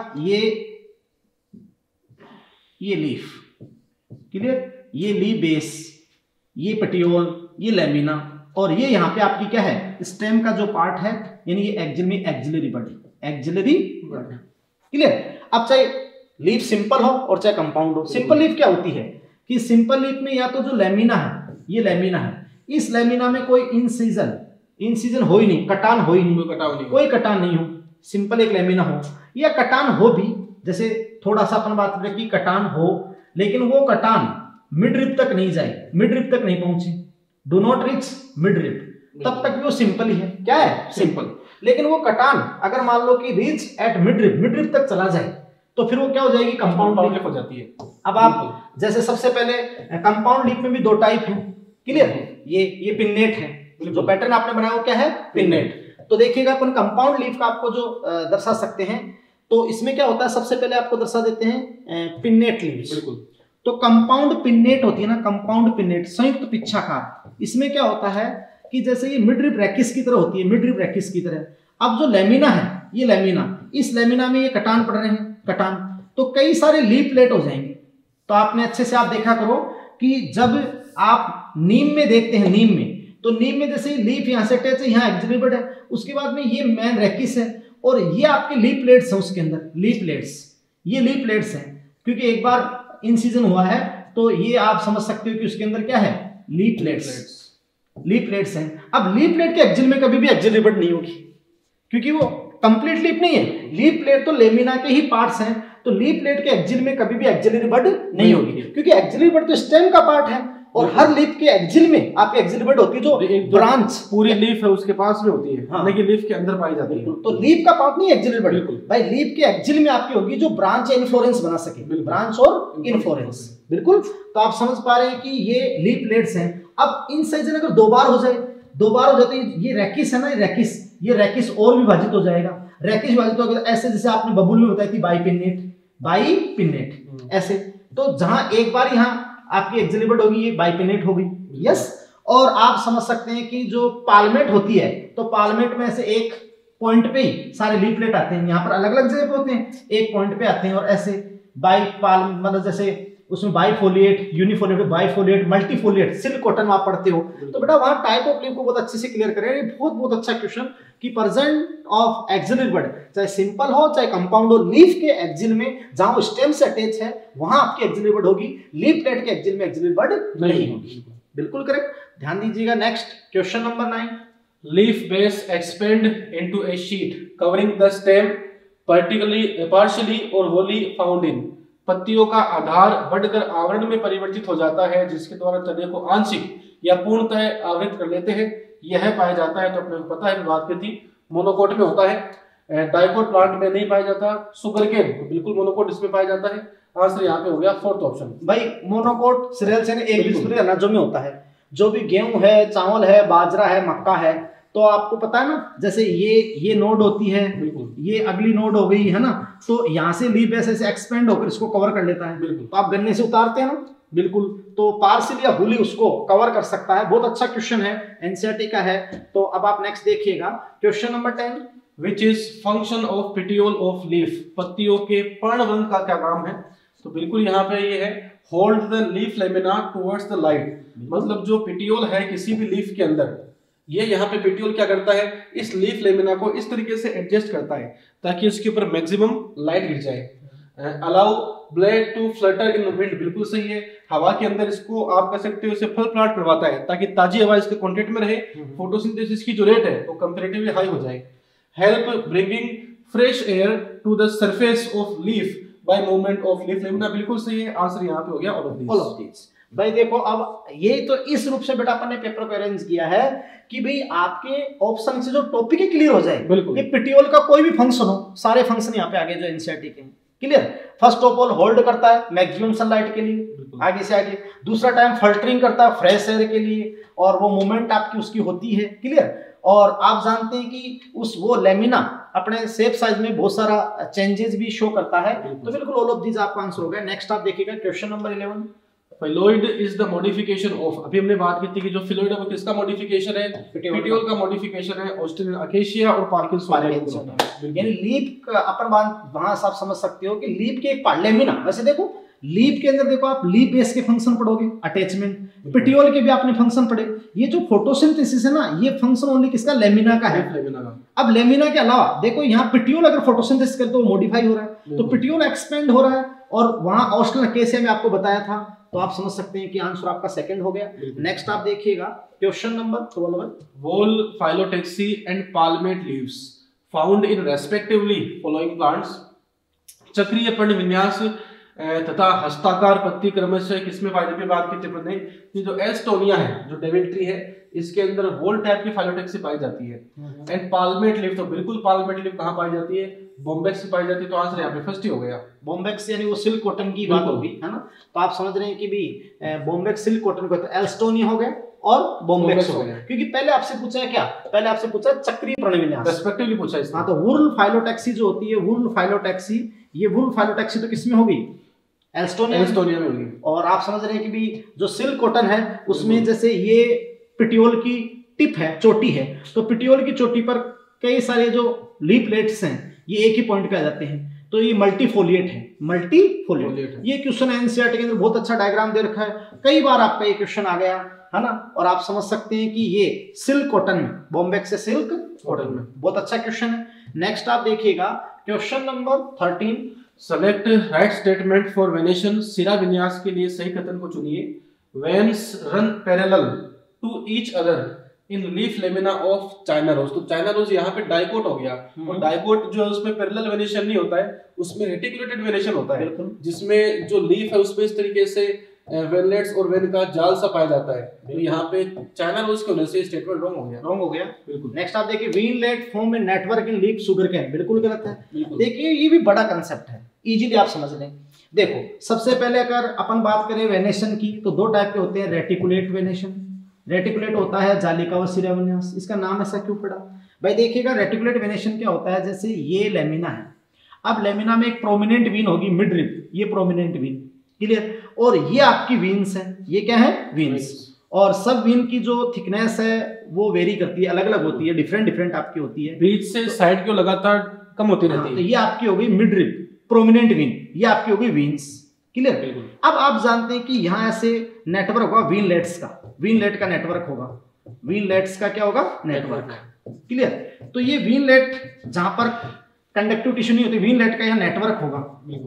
ये लीफ, क्लियर, ये लीफ बेस, ये पेटियोल, ये लेमिना, और ये यहाँ पे आपकी क्या है, स्टेम का जो पार्ट है, यानी ये एक्सिल में axillary bud, axillary bud. Clear? अब चाहे लीफ सिंपल हो और चाहे कंपाउंड हो, सिंपल लीफ क्या होती है कि सिंपल लीफ में या तो जो लेमिना है, ये लेमिना है, इस लेमिना में कोई इंसिजन हो ही नहीं, कटान हो ही नहीं, कोई कटान नहीं हो, सिंपल एक लेमिना हो, या कटान हो भी, जैसे थोड़ा सा अपन बात करें कि कटान हो, लेकिन वो कटान मिड रिब तक नहीं जाए, मिड रिब तक नहीं पहुंची, do not reach midrib, तब तक भी वो सिंपल ही है। क्या है? सिंपल। लेकिन वो कटान अगर मान लो कि रीच एट मिड रिब तक चला जाए, तो फिर वो क्या हो जाएगी, कंपाउंड लीफ हो जाती है। अब आप जैसे सबसे पहले कंपाउंड लीफ में भी दो टाइप हैं। क्लियर? ये पिन्नेट है, जो पैटर्न आपने बनाया वो क्या है, पिन्नेट। तो देखिएगा अपन कंपाउंड लीफ का आपको जो दर्शा सकते हैं, तो इसमें क्या होता है, सबसे पहले आपको दर्शा देते हैं पिन्नेट लीफ। बिल्कुल। तो कंपाउंड पिन्नेट होती है ना, कंपाउंड पिन्नेट, संयुक्त पिच्छाकार, इसमें क्या होता है कि जैसे ये मिड रिब रेकिस की तरह होती है, मिड रिब रेकिस की तरह। अब जो लेमिना है, ये लेमिना, इस लेमिना में ये कटान पड़ रहे हैं, कटान, तो कई सारे लीफ प्लेट हो जाएंगे। तो आपने अच्छे से आप देखा करो कि जब आप नीम में देखते हैं, नीम में, तो नीम में जैसे लीफ यहाँ से अटैच है, यहाँ एक्सिलरी बड है, उसके बाद में ये मेन रेकिस है, और ये आपके लीफ प्लेट्स हैं, उसके अंदर लीफ प्लेट्स, ये लीफ प्लेट्स हैं, क्योंकि एक बार इंसिजन हुआ है, तो ये आप समझ सकते हो कि उसके अंदर क्या है, लीफ प्लेट्स, लीफ प्लेट्स हैं। अब लीफ प्लेट के एक्सिल में कभी भी एक्सिलरी बड नहीं होगी, क्योंकि वो कंप्लीट लीफ नहीं है, लीफ प्लेट तो लेमिना के ही पार्ट्स हैं, तो लीफ प्लेट के एक्सिल में कभी भी एक्सिलरी बड नहीं होगी, क्योंकि एक्सिलरी बड तो स्टेम का पार्ट है, और हर लीफ के एक्सिल में आपकी एक्सिलरी बड होती है, जो एक ब्रांच पूरी लीफ है उसके पास में होती है, हाँ, लेकिन लीफ के अंदर पाई जाती है। तो लीफ का पार्ट नहीं एक्सिलरी बड, भाई लीफ के एक्सिल में आपकी होगी जो ब्रांच या इनफ्लोरेंस बना सके, ब्रांच और इनफ्लोरेंस। बिल्कुल। तो आप समझ पा रहे हैं कि ये लीफ प्लेट्स हैं। अब इंसिजन अगर दो बार हो जाए, ये रेकिस है ना, ये रेकिस और विभाजित हो जाएगा, रेकिस विभाजित होगा, ऐसे जैसे आपने बबुल में बताई थी बाइपिन्नेट, ऐसे। तो जहां एक बार यहाँ आपकी एक्सिलरी बड होगी, ये बाइपिन्नेट हो गई, यस। और आप समझ सकते हैं कि जो पालमेट होती है, तो पालमेट में से एक पॉइंट पे ही सारे लीफ प्लेट आते हैं, यहाँ पर अलग अलग जगह पे होते हैं, एक पॉइंट पे आते हैं, और ऐसे मतलब जैसे उसमें bifoliate, unifoliate, bifoliate, multifoliate, silk cotton आप पढ़ते हो, तो बेटा वहां टाइप ऑफ लीफ को बहुत अच्छे से क्लियर करें। ये बहुत अच्छा क्वेश्चन कि प्रेजेंट ऑफ एक्सिलरी बड, चाहे सिंपल हो चाहे कंपाउंड हो, लीफ के एक्सिल में जहां वो स्टेम से अटैच है, वहां आपकी एक्सिलरी बड होगी, लीफ प्लेट के एक्सिल में एक्सिलरी बड नहीं होगी। बिल्कुल करेक्ट। ध्यान दीजिएगा। Next question number 9, leaf base expand into a sheet covering the stem partially और होली फाउंड इन, पत्तियों का आधार बढ़कर आवरण में परिवर्तित हो जाता है, जिसके द्वारा तने को आंशिक या पूर्णतः आवृत कर लेते हैं, यह पाया जाता है। तो अपने को पता है, बात की थी, मोनोकोट में होता है, डाइकोट प्लांट में नहीं पाया जाता, सुगर केन बिल्कुल मोनोकोट इसमें पाया जाता है। आंसर यहाँ पे हो गया फोर्थ ऑप्शन। भाई मोनोकोट सीरियल से एक दूसरे अनाजों में होता है, जो भी गेहूं है, चावल है, बाजरा है, मक्का है, तो आपको पता है ना, जैसे ये नोड होती है, ये अगली नोड हो गई है ना, तो यहाँ से लीफ ऐसे एक्सपेंड होकर इसको कवर कर लेता है। तो आप गन्ने से उतारते हैं ना, बिल्कुल, तो पार्शियल या होली उसको कवर कर सकता है। बहुत अच्छा क्वेश्चन है, एनसीईआरटी का है। तो अब आप नेक्स्ट देखिएगा question number 10, which is function of petiole of leaf, पत्तियों के पर्णवृंत का क्या काम है? तो बिल्कुल यहाँ पे ये है, hold the leaf lamina towards the light, मतलब जो पेटियोल है किसी भी लीफ के अंदर, ये यहाँ पे पेटियोल क्या करता है, इस लीफ लेमिना को इस तरीके से एडजस्ट करता है ताकि उसके ऊपर मैक्सिमम लाइट गिर जाए। Allow blade to flutter in wind, बिल्कुल सही है, हवा के अंदर इसको आप कह सकते हो इसे फल फ्लाट करवाता है ताकि ताजी हवा इसके कांटेक्ट में रहे, फोटोसिंथेसिस की जो रेट है वो कंपैरेटिवली हाई हो जाए। Help bringing fresh air to the surface of leaf by movement of leaf lamina, बिल्कुल सही है, आंसर यहाँ पे हो गया ऑल ऑफ दीस। भाई देखो, अब ये तो इस रूप से बेटा अपन ने पेपर को अरेंज किया है कि भाई आपके ऑप्शन से जो टॉपिक है क्लियर हो जाए। बिल्कुल, पिटियोल का कोई भी फंक्शन हो, सारे फंक्शन यहाँ पे आगे जो एनसीईआरटी के clear. First of all hold करता है मैक्सिमम सनलाइट के लिए, आगे से आगे। दूसरा टाइम फिल्टरिंग करता है फ्रेश एयर के लिए, और वो मूवमेंट आपकी उसकी होती है क्लियर। और आप जानते हैं कि उस वो लेमिना अपने शेप साइज में बहुत सारा चेंजेस भी शो करता है। तो बिल्कुल ऑल ऑफ दीज आपका आंसर हो गया। नेक्स्ट आप देखिएगा question number 11। Phylloid is the modification of, अभी हमने बात की थी कि जो फिलोइड है वो किसका मॉडिफिकेशन है, पिटियोल का मॉडिफिकेशन है, ऑस्ट्रेलियन अकेशिया और पार्किंसन। यानी लीप का अपन वहां से आप समझ सकते हो कि लीप के एक पार्ट लेमिना, वैसे देखो लीप के अंदर देखो आप लीप बेस के फंक्शन पढ़ोगे, अटैचमेंट, पिटियोल के भी आपने फंक्शन पढ़े। ये जो फोटोसिंथेसिस है ना, ये फंक्शन ओनली किसका, लेमिना का है। अब लेमिना के अलावा देखो यहाँ पिटियोल अगर फोटोसिंथेसिस करे तो मॉडिफाई हो रहा है, तो पिटियोल एक्सपेंड हो रहा है, और वहां ऑस्ट्रेलियन अकेशिया में आपको बताया था, तो आप समझ सकते हैं कि आंसर आपका सेकंड हो गया। नेक्स्ट आप देखिएगा question number 12। Whorl phyllotaxy and palmate leaves found in respectively following plants, चक्रीय पर्ण विन्यास तथा हस्ताकार पत्ती क्रमशः किसमें पाई जाती है, बात की थी अपने कि जो एस्टोनिया है, जो डेविल ट्री है, इसके अंदर वोल टाइप की फाइलोटेक्सी पाई जाती है। एंड पाल्मेट लीफ, तो बिल्कुल पाल्मेट लीफ कहाँ पाई जाती है, बॉम्बेक्स पाई जाती है, तो आंसर यहाँ पे फर्स्ट ही हो गया। बॉम्बेक्स यानी वो सिल्क कॉटन की बात होगी, है ना। तो आप समझ रहे हैं कि भी बॉम्बेक्स सिल्क कॉटन को, तो एल्स्टोनिया हो गया और बॉम्बेक्स हो गया, क्योंकि पहले आपसे पूछा है क्या, पहले आपसे पूछा चक्रीय पर्णविन्यास, रेस्पेक्टिवली पूछा इसने। हाँ, तो वुल फाइलोटेक्सी जो होती है, वुल फाइलोटेक्सी, ये वुल फाइलोटेक्सी तो किसमें होगी, एल्स्टोनिया में होगी। और आप समझ रहे हैं कि भी जो सिल्क कॉटन है उसमें जैसे ये पिटियोल की टिप है, चोटी है, तो पिटियोल की चोटी पर कई सारे जो लीफलेट्स हैं ये एक ही पॉइंट पे आ जाते हैं, तो ये मल्टीफोलिएट है, मल्टीफोलिएट। ये क्वेश्चन एनसीईआरटी के अंदर बहुत अच्छा डायग्राम दे रखा है, कई बार आपका ये क्वेश्चन आ गया है ना। और आप समझ सकते हैं कि ये सिल्क कॉटन में, बॉम्बेक्स से सिल्क कॉटन में, बहुत अच्छा क्वेश्चन है। नेक्स्ट आप देखिएगा question number 13। Select right statement for venation, सिरा विन्यास के लिए सही कथन को चुनिए। Veins run parallel to each other in leaf lamina of China rose, तो चाइना रोज यहाँ पे डाइकोट हो गया, और डाइकोट जो है उसमें पैरेलल वेनेशन नहीं होता है, उसमें रेटिकुलेटेड वेनेशन होता है, जिसमें जो लीफ है उसमें इस तरीके से वेनलेट्स और वेन का जाल सा पाया जाता है। तो यहाँ पे चाइना रोज के होने से स्टेटमेंट रॉन्ग हो गया। बिल्कुल। नेक्स्ट आप देखिए, वीनलेट फॉर्म में network in leaf sugarcane, बिल्कुल गलत है। देखिए ये भी बड़ा कंसेप्ट है, इजीली आप समझ लें। देखो सबसे पहले अगर अपन बात करें वेनेशन की, तो दो टाइप के होते हैं, रेटिकुलेट वेनेशन, रेटिकुलेट होता है जालिका व सिरा विन्यास, इसका नाम ऐसा क्यों पड़ा भाई। देखिएगा रेटिकुलेट वेनेशन क्या होता है, जैसे ये लेमिना है, अब लेमिना में एक प्रोमिनेंट वीन होगी मिड रिब, ये प्रोमिनेंट वीन, क्लियर, और ये आपकी वीन्स है, ये क्या है, वीन्स। और सब वीन की जो थिकनेस है वो वेरी करती है, अलग अलग होती है, डिफरेंट आपकी होती है, बीच से साइड की लगातार कम होती रहती है। तो ये आपकी हो गई मिड रिब प्रोमिनेंट वीन, ये आपकी हो गई वीन्स, क्लियर। अब आप जानते हैं कि यहाँ ऐसे नेटवर्क होगा वीनलेट्स का, वीनलेट का नेटवर्क होगा, वीनलेट्स का क्या होगा, नेटवर्क, क्लियर। तो ये वीनलेट जहां पर कंडक्टिव टिश्यू नहीं होती, वीनलेट का यहाँ नेटवर्क होगा।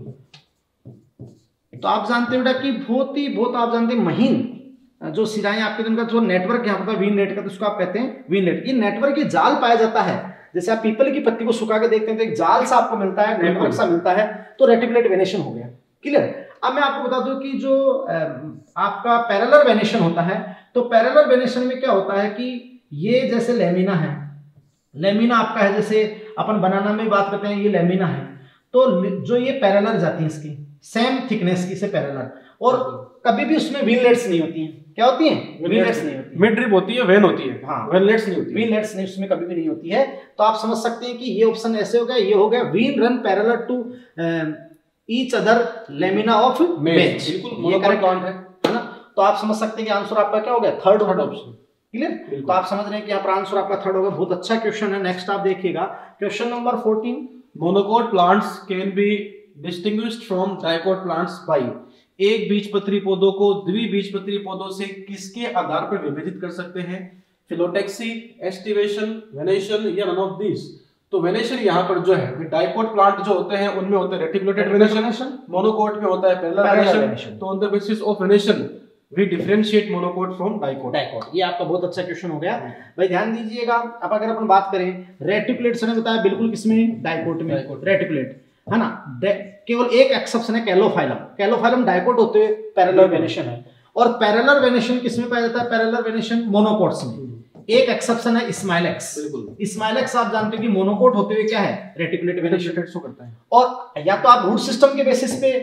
तो आप जानते हो बेटा कि बहुत आप जानते हैं महीन जो सिराएं आपके जिनका जो नेटवर्क यहाँ पर वीनलेट का, तो उसको आप कहते हैं वीनलेट। ये नेटवर्क ये जाल पाया जाता है, जैसे आप पीपल की पत्ती को सुखा के देखते हैं तो एक जाल सा आपको मिलता है, नेटवर्क सा मिलता है, तो रेटिकुलेट वेनेशन हो गया, क्लियर। अब मैं आपको बता दूं कि जो आपका पैरेलल वेनेशन होता है, तो पैरेलल वेनेशन में क्या होता है कि ये जैसे लेमिना है, लेमिना आपका है, जैसे अपन बनाना में बात करते हैं, ये लेमिना है, तो जो ये पैरेलल जाती है इसकी सेम थिकनेस की से पैरेलल, और कभी भी उसमें वीनलेट्स नहीं होती हैं। क्या होती हैं, वीनलेट्स नहीं होती, मिड रिब होती है, वेन होती है, हाँ, वेनलेट्स नहीं होती, वीनलेट्स नहीं, उसमें कभी भी नहीं होती है। तो आप समझ सकते हैं कि ये ऑप्शन ऐसे हो गया, ये हो गया vein run parallel to each other lamina of bench, ये करेक्ट प्लांट है ना। तो आप समझ सकते हैं कि आंसर आपका क्या हो गया, थर्ड ऑप्शन, क्लियर। तो आप समझ रहे हैं कि यहाँ पर आंसर आपका थर्ड होगा, बहुत अच्छा क्वेश्चन है। नेक्स्ट आप देखिएगा question number 14। Monocot plants can be distinguished from dicot plants by, एक बीजपत्री पौधों को द्विबीजपत्री पौधों से किसके आधार पर विभाजित कर सकते हैं। फिलोटेक्सी, एस्टिवेशन, वेनेशन या नन ऑफ दिस। तो वेनेशन यहाँ पर जो है डाइकोट प्लांट जो होते हैं उनमें होते हैं रेटिकुलेटेड वेनेशन, मोनोकोट में होता है पैरेलल वेनेशन। तो on the basis of venation we differentiate monocot from dicot. ये आपका बहुत अच्छा क्वेश्चन हो गया भाई, ध्यान दीजिएगा। अब अगर अपन बात करें रेटिकुलेट से बताया बिल्कुल किसमें, डाइकोट में रेटिकुलेट है ना। केवल एक एक्सेप्शन है कैलोफाइलम, कैलोफाइलम डाइकोट होते हुए पैरेलल वेनेशन है, और पैरेलल वेनेशन किसमें पाया जाता है, पैरेलल वेनेशन मोनोकोट्स में। एक एक्सेप्शन है स्माइलेक्स, स्माइलेक्स आप जानते हो कि मोनोकोट होते हुए क्या है, रेटिकुलेट वेनेशन करता है। और या तो आप रूट सिस्टम के बेसिस पे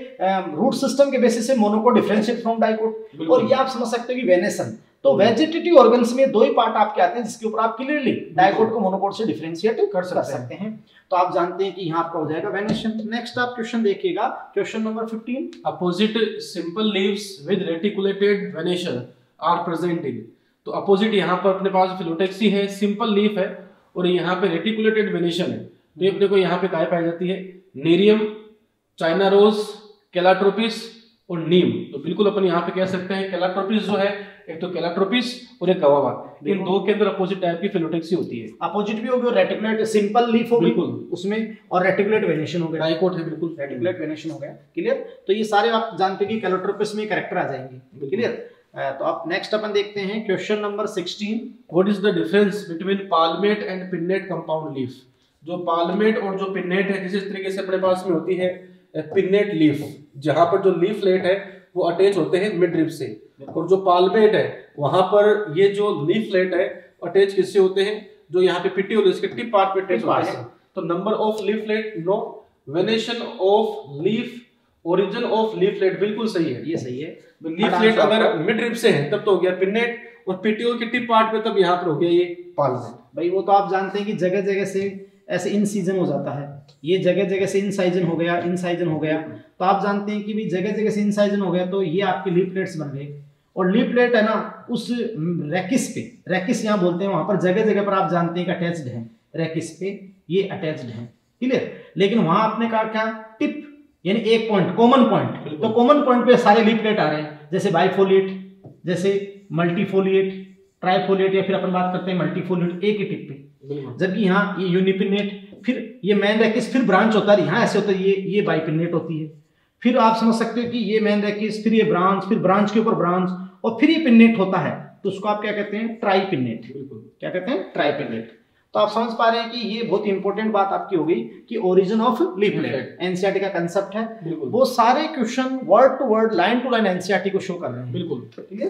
से मोनोकोट डिफरेंशिएट फ्रॉम डाइकोट, और ये आप समझ सकते हो कि वेनेशन। तो वेजिटेटिव ऑर्गन्स में दो ही पार्ट आपके आते हैं जिसके ऊपर आप क्लियरली डाइकोट को मोनोकोट से डिफरेंशिएट कर सकते हैं। तो आप जानते हैं कि यहाँ आपका हो जाएगा वेनेशन। नेक्स्ट आप क्वेश्चन देखिएगा, question number 15। Opposite simple leaves with reticulated venation are present in. तो अपोजिट यहाँ पर अपने पास फिलोटेक्सी है, सिंपल लीफ है, और यहाँ पे रेटिकुलेटेड वेनेशन है। तो ये अपने को यहाँ पे काय पाई जाती है, नेरियम, चाइना रोज, कैलाट्रोपिस और नीम। तो बिल्कुल अपन यहाँ पे कह सकते हैं कैलाट्रोपिस जो है, एक तो कैलाट्रोपिस और एक गवावा, इन दो के अंदर अपोजिट टाइप की फिलोटेक्सी होती है। अपोजिट भी होगी, रेटिकुलेट सिंपल लीफ होगी उसमें, और रेटिकुलेट वेनेशन हो गया, डाइकोट है बिल्कुल, रेटिकुलेट वेनेशन हो गया। क्लियर। तो ये सारे आप जानते हैं कि कैलाट्रोपिस में कैरेक्टर आ जाएंगे। क्लियर। तो आप नेक्स्ट अपन देखते हैं question number 16। What is the difference between palmate and pinnate compound leaf. जो पाल्मेट और जो पिन्नेट है, जिस तरीके से अपने पास में होती है पिन्नेट लीफ, जहां पर जो लीफलेट है वो अटैच होते हैं मिड रिब से, और जो पाल्मेट है वहां पर ये जो लीफलेट है अटैच किससे होते हैं, जो यहाँ पे पिटियोल इसके टिप पार्ट पे अटैच होते हैं। तो number of leaflet no, venation of leaf, origin of leaflet बिल्कुल सही है, ये सही है। लीफलेट अगर मिड रिब से है तब तो हो गया पिन्नेट, और पिटियोल के टिप पार्ट पे तब यहाँ पर हो गया ये पाल्मेट। भाई वो तो आप जानते हैं कि जगह जगह से ऐसे इन सीजन हो जाता है, ये जगह जगह से इन साइजन हो गया, इन साइजन हो गया। तो आप जानते हैं कि भी जगह जगह से इन साइजन हो गया, तो ये आपके लीफलेट्स बन गए। और लीफलेट है ना उस रेकिस पे, रेकिस यहाँ बोलते हैं, वहां पर जगह जगह पर आप जानते हैं कि अटैच्ड है, रेकिस पे ये अटैच्ड है। क्लियर। लेकिन वहां आपने कहा क्या, टिप यानी एक पॉइंट, कॉमन पॉइंट। तो कॉमन पॉइंट पे सारे लीफलेट आ रहे हैं, जैसे बाइफोलिएट, जैसे मल्टीफोलिएट, ट्राइफोलिएट, या फिर अपन बात करते हैं मल्टीफोलिएट, एक ही टिप पे। जबकि यहाँ ये यूनिपिन्नेट, फिर ये मेन रेकिस, फिर ब्रांच होता है, यहाँ ऐसे होता है, ये बाइपिन्नेट होती है। फिर आप समझ सकते हो कि ये मेन रेकिस, फिर ये ब्रांच, फिर ब्रांच के ऊपर ब्रांच, और फिर ये पिन्नेट होता है। तो उसको आप क्या कहते हैं, ट्राइपिन्नेट। क्या कहते हैं, ट्राइपिन्नेट। तो आप समझ पा रहे हैं कि ये बहुत इंपॉर्टेंट बात आपकी हो गई कि ओरिजिन ऑफ लीफलेट एनसीईआरटी का कंसेप्ट है। वो सारे question word to word, line to line NCERT को शो कर रहे हैं। बिल्कुल। ठीक है।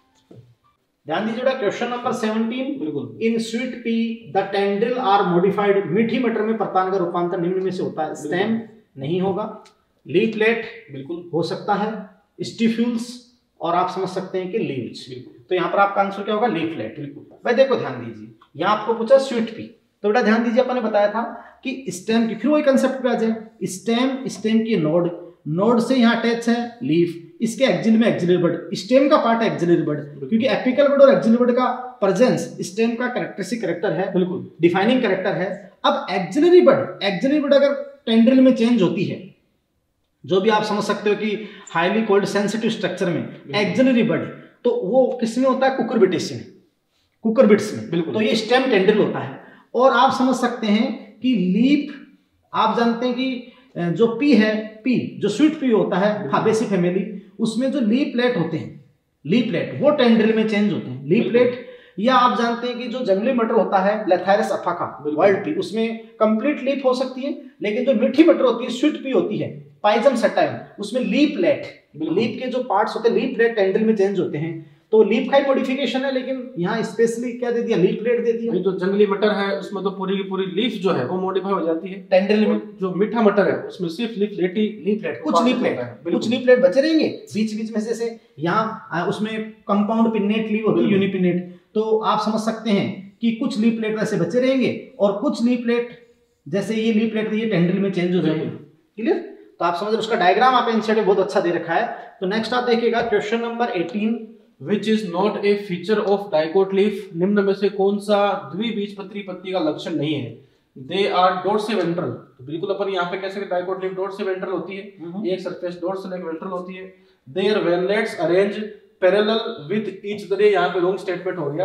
ध्यान दीजिएगा क्वेश्चन नंबर 17। बिल्कुल। In sweet pea the tendril are modified. मीठी मटर में प्रतान का रूपांतर निम्न में से होता है। स्टेम नहीं होगा, लीफलेट बिल्कुल हो सकता है, स्टिफ्यूल्स, और आप समझ सकते हैं कि लीव्स। तो यहाँ पर आपका आंसर क्या होगा, लीफलेट। भाई देखो ध्यान दीजिए, यहाँ आपको पूछा स्वीट पी, तो बेटा ध्यान दीजिए, अपन ने बताया था कि स्टेम की, फिर वही कंसेप्ट पे आ जाए, स्टेम की नोड से यहाँ अटैच है लीफ, इसके एक्सिल में एक्सिलरी बड, स्टेम का पार्ट है एक्सिलरी बड, क्योंकि एपिकल बड और एक्सिलरी बड का प्रेजेंस स्टेम का कैरेक्टरिस्टिक कैरेक्टर है, बिल्कुल डिफाइनिंग कैरेक्टर है। अब एक्सिलरी बड अगर टेंड्रिल में चेंज होती है, जो भी आप समझ सकते हो कि हाईली कोल्ड सेंसिटिव स्ट्रक्चर में एक्सिलरी बड, तो वो किसमें होता है, कुकुरबिटिस में, कुकुरबिट्स में, बिल्कुल। तो ये स्टेम टेंड्रिल होता है। और आप समझ सकते हैं कि लीफ, आप जानते हैं कि जो पी है, पी जो स्वीट पी होता है, फाबेसी फैमिली, उसमें जो लीफलेट होते हैं, लीफलेट वो टेंड्रिल में चेंज होते हैं, लीफलेट। या आप जानते हैं कि जो जंगली मटर होता है लेथायरस अफाका, वर्ल्ड पी, उसमें कंप्लीट लीफ हो सकती है, लेकिन जो मीठी मटर होती है, स्वीट पी होती है, पाइजम सटाइम, उसमें लीफलेट, लीफ के जो पार्ट्स होते हैं लीफलेट टेंड्रिल में चेंज होते हैं। तो लीफ का ही मॉडिफिकेशन है, लेकिन यहाँ स्पेशली क्या दे दिया, लीफलेट दे दिया। जो जंगली मटर है उसमें तो पूरी की पूरी लीफ जो है वो मॉडिफाई हो जाती है टेंड्रिल में। जो मीठा मटर है उसमें सिर्फ लीफलेट, कुछ लीफलेट बचे रहेंगे बीच बीच में, जैसे यहाँ उसमें कंपाउंड पिन्नेट लीफ होती है, यूनिपिन्नेट। तो आप समझ सकते हैं कि कुछ लीफलेट वैसे बचे रहेंगे, और कुछ लीफलेट, जैसे ये लीफलेट ये टेंड्रिल में चेंज हो जाएंगे। क्लियर। तो आप समझ रहे, उसका डायग्राम आप एनसीईआरटी बहुत अच्छा दे रखा है। तो नेक्स्ट आप देखिएगा question number 18। Which is not a feature of dicot leaf? निम्न में से कौन सा द्विबीजपत्री पत्ती का लक्षण नहीं है? They are dorsiventral। तो बिल्कुल अपन यहाँ पे कह सकते हैं डाइकोट लीफ डोर्सिवेंट्रल होती है, एक सरफेस डोर्सल एक वेंट्रल होती है। Their ventlets arrange parallel with each other। यहाँ पे लॉन्ग स्टेटमेंट हो गया,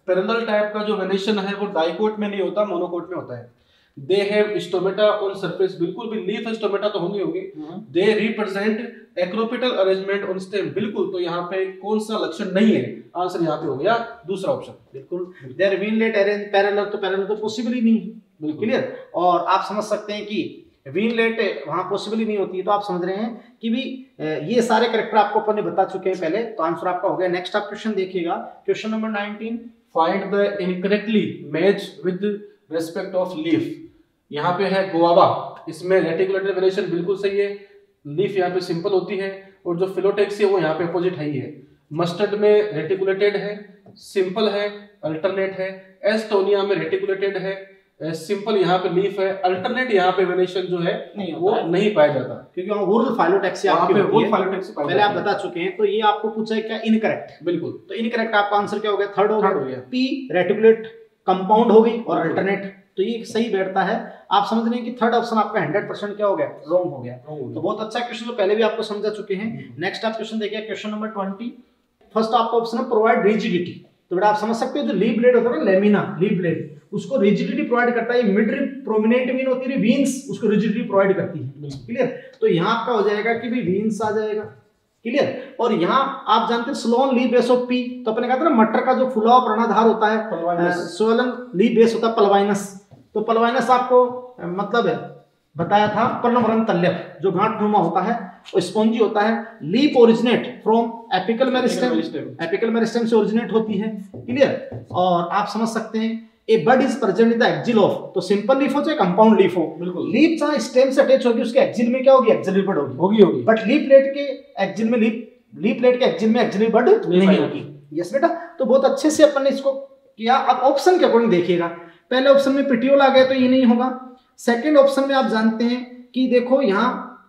पैरेलल टाइप का जो वेनेशन है वो डाइकोट में नहीं होता, मोनोकोट में होता है। They have stomata on surface, बिल्कुल भी लीफ स्टोमेटा तो होंगे होंगे। They represent acropetal arrangement on stem, बिल्कुल। तो यहाँ पे कौन सा लक्षण नहीं है, आंसर यहाँ पे हो गया दूसरा ऑप्शन। बिल्कुल, देयर वीनलेट अरेंज पैरेलल, तो पैरेलल तो पॉसिबल ही नहीं, बिल्कुल क्लियर। और आप समझ सकते हैं कि वीनलेट वहां पॉसिबल ही नहीं होती है, तो आप समझ रहे हैं कि भी ये सारे करेक्टर आपको अपन ने बता चुके हैं पहले, तो आंसर आपका हो गया। नेक्स्ट आप क्वेश्चन देखिएगा, question number 19, find the incorrectly match with respect of leaf. यहाँ पे है गुआवा, इसमें रेटिकुलेटेड वेरिएशन बिल्कुल सही है, लीफ यहाँ पे सिंपल होती है, और जो फिलोटेक्सी है वो यहाँ पे अपोजिट है ही है। मस्टर्ड में रेटिकुलेटेड है, सिंपल है, अल्टरनेट है। एस्टोनिया में रेटिकुलेटेड है, सिंपल यहाँ पे लीफ है, अल्टरनेट यहाँ पे वेरिएशन जो है वो नहीं पाया जाता, क्योंकि वहाँ वुर्ल फाइलोटैक्सी आपकी होती है। वुर्ल फाइलोटैक्सी पहले आप बता चुके हैं, तो ये आपको पूछा है क्या इनकरेक्ट, बिल्कुल। तो इनकरेक्ट आपका आंसर क्या हो गया, थर्ड हो गया। पी रेटिकुलेट कंपाउंड हो गई, और अल्टरनेट, तो ये सही बैठता है। आप समझ रहे हैं कि थर्ड ऑप्शन आपका 100% क्या हो गया, रॉन्ग हो गया। तो बहुत अच्छा क्वेश्चन, तो पहले भी आपको समझा चुके हैं। नेक्स्ट आप क्वेश्चन देखिए, क्वेश्चन नंबर 20, फर्स्ट आपका ऑप्शन है प्रोवाइड रिजिडिटी। तो बेटा आप समझ सकते हो, जो लीफ ब्लेड होता है ना, लेमिना लीफ ब्लेड, उसको रिजिडिटी प्रोवाइड करता है। मिड रिब प्रोमिनेंट वीन होती है, वीन्स उसको रिजिडिटी प्रोवाइड करती है, क्लियर। तो यहाँ आपका हो जाएगा कि भी वीन्स आ जाएगा, क्लियर। और यहाँ आप जानते हैं swollen leaf base of pea, तो अपने कहते हैं ना मटर का जो फुला हुआ प्रणाधार होता है, सोलन लीफ बेस होता है पल्वाइनस। तो पल्वाइनस आपको मतलब है बताया था, पर्णवरण तल्यक जो गांठ नुमा होता है, वो स्पॉन्जी होता है। Leaf originate from apical meristem, apical meristem से ओरिजिनेट होती है, क्लियर। और आप समझ सकते हैं a bud is present in the axil of, तो सिंपल लीफ हो चाहे कंपाउंड लीफ हो, बिल्कुल। लीफ जहां स्टेम से अटैच होगी उसके एक्सिल में क्या होगी, एक्सिलरी बड होगी। बट लीफ प्लेट के एक्सिल में लीफ प्लेट के एक्सिल में एक्सिलरी बड नहीं होगी। यस बेटा, तो बहुत अच्छे से अपन ने इसको किया। अब ऑप्शन के अकॉर्डिंग देखिएगा, पहले ऑप्शन में पिटियोल आ गया तो ये नहीं होगा। सेकंड ऑप्शन में आप जानते हैं कि देखो यहाँ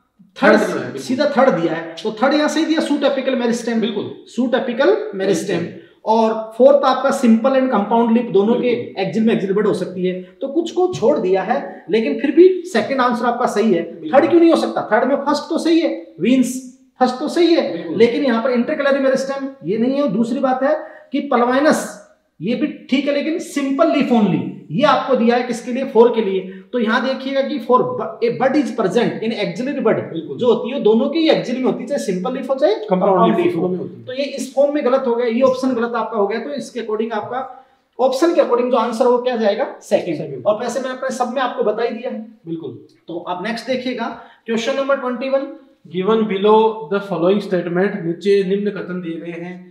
थर्ड सीधा थर्ड दिया है, तो थर्ड यहाँ सही दिया, सूट एपिकल मेरिस्टेम, बिल्कुल सूट एपिकल मेरिस्टेम। और फोर्थ आपका सिंपल एंड कंपाउंड लिप दोनों के एक्सिल में एक्सिल बड हो सकती है, तो कुछ को छोड़ दिया है, लेकिन फिर भी सेकंड आंसर आपका सही है। थर्ड क्यों नहीं हो सकता, थर्ड में फर्स्ट तो सही है, वीन्स फर्स्ट तो सही है, लेकिन यहाँ पर इंटरकैलरी मेरिस्टेम ये नहीं है। दूसरी बात है कि पल्वाइनस ये भी ठीक है, लेकिन सिंपल लीफ ओनली ये आपको दिया है किसके लिए, फोर के लिए। तो यहाँ देखिएगा कि for a bud is present in axillary bud जो होती है दोनों के एक्सिल में होती है, चाहे सिंपल लीफ हो चाहे कंपाउंड लीफ हो। तो ये इस फॉर्म में गलत हो गया, ये ऑप्शन गलत आपका हो गया। तो इसके अकॉर्डिंग आपका ऑप्शन के अकॉर्डिंग जो आंसर हो क्या जाएगा, सेकंड। और वैसे मैंने अपने सब में आपको बता ही दिया है, बिल्कुल। तो आप नेक्स्ट देखिएगा, question number 21, given below the following statement, नीचे निम्न कथन दिए गए हैं।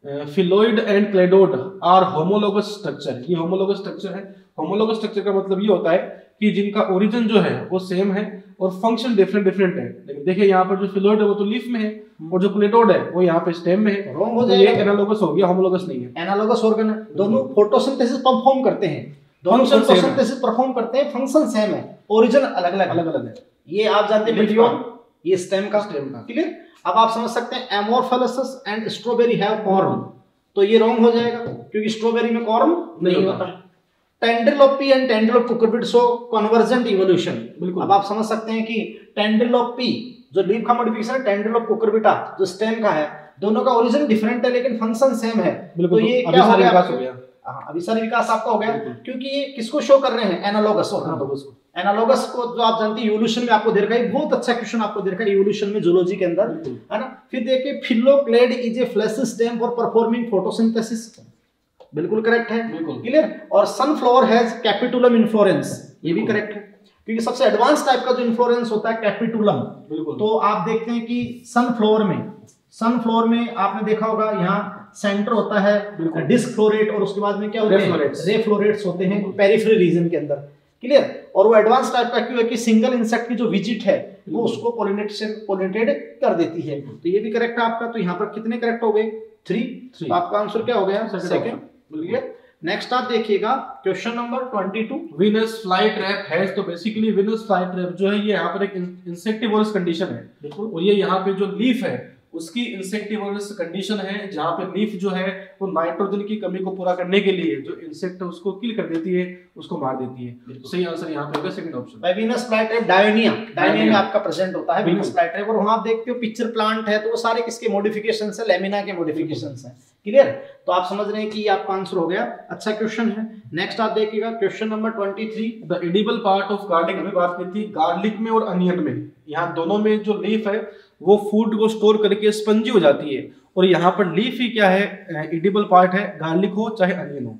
Phylloid and cladode are homologous structure, ये होमोलोगस स्ट्रक्चर है। होमोलोगस स्ट्रक्चर का मतलब ये होता है कि जिनका ओरिजिन जो है वो सेम है और फंक्शन डिफरेंट है। लेकिन देखिए यहाँ पर जो फिलोइड है वो तो लीफ में है, और जो क्लेडोड है वो यहाँ पे स्टेम में है। रॉन्ग हो तो जाएगा, ये एनालोगस हो गया, होमोलोगस नहीं है। एनालोगस ऑर्गन है, दोनों फोटोसिंथेसिस परफॉर्म करते हैं, दोनों फोटोसिंथेसिस परफॉर्म करते हैं, फंक्शन सेम है, ओरिजिन अलग अलग है। ये आप जानते हैं मीडियम, ये स्टेम का, क्लियर। अब आप समझ सकते हैं Amorphophallus and strawberry have corm, तो ये रॉन्ग हो जाएगा क्योंकि स्ट्रॉबेरी में कॉर्न नहीं होता। Tendril of pea and tendril of cucurbit show convergent evolution, बिल्कुल। अब आप समझ सकते हैं कि टेंड्रिलोपी जो लीफ का मॉडिफिकेशन है, टेंड्रिलोप कुकुरबिटा जो स्टेम का है, दोनों का ओरिजिन डिफरेंट है लेकिन फंक्शन सेम है। तो ये क्या हो गया, अभिसारी विकास आपका हो गया, क्योंकि ये किसको शो कर रहे हैं, एनालोगस को। एनालोगस को जो आप जानते हैं इवोल्यूशन में आपको दे रखा है, बहुत अच्छा क्वेश्चन आपको दे रखा है इवोल्यूशन में जूलॉजी के अंदर, है ना। फिर देखिए phylloclade is a flat stem for performing photosynthesis, बिल्कुल करेक्ट है, क्लियर। और सनफ्लावर हैज कैपिटुलम इन्फ्लोरेंस, ये भी करेक्ट है, क्योंकि सबसे एडवांस टाइप का जो इन्फ्लोरेंस होता है कैपिटुलम। तो आप देखते हैं कि सनफ्लावर में आपने देखा होगा यहाँ सेंटर होता है डिस्क फ्लोरेट, और उसके बाद में क्या होते हैं, रे फ्लोरेट्स होते हैं पेरिफेरल रीजन के अंदर, क्लियर। और वो एडवांस टाइप का क्यों है कि सिंगल इंसेक्ट की जो विजिट है वो उसको पोलिनेटेड कर देती है। तो ये भी करेक्ट है आपका। तो यहाँ पर कितने करेक्ट हो गए, 3। तो आपका आंसर क्या हो गया, सेकंड, क्लियर। नेक्स्ट आप देखिएगा question number 22, Venus flytrap has, तो बेसिकली विनस फ्लाई ट्रैप जो है ये यहाँ पर एक इंसेक्टिवोरस कंडीशन है, बिल्कुल। और ये यहाँ पे जो लीफ है उसकी इंसेक्टिवोरस कंडीशन है, जहाँ पे लीफ जो है वो नाइट्रोजन की कमी को पूरा करने के लिए जो इंसेक्ट है उसको किल कर देती है, उसको मार देती है। सही आंसर यहाँ पे होगा second option. Venus flytrap Dionaea में आपका प्रेजेंट होता है विनस फ्लाई ट्रैप, और वहाँ आप देखते हो पिक्चर प्लांट है, तो वो सारे किसके मॉडिफिकेशंस है, लेमिना के मॉडिफिकेशंस हैं, क्लियर? तो आप समझ रहे हैं कि ये आपका आंसर हो गया। अच्छा क्वेश्चन है। नेक्स्ट आप देखिएगा question number 23। The edible part of garlic, अभी बात की थी गार्लिक में और अनियन में, यहाँ दोनों में जो लीफ है वो फूड को स्टोर करके स्पंजी हो जाती है, और यहाँ पर लीफ ही क्या है, एडिबल पार्ट है, गार्लिक हो चाहे अनियन हो।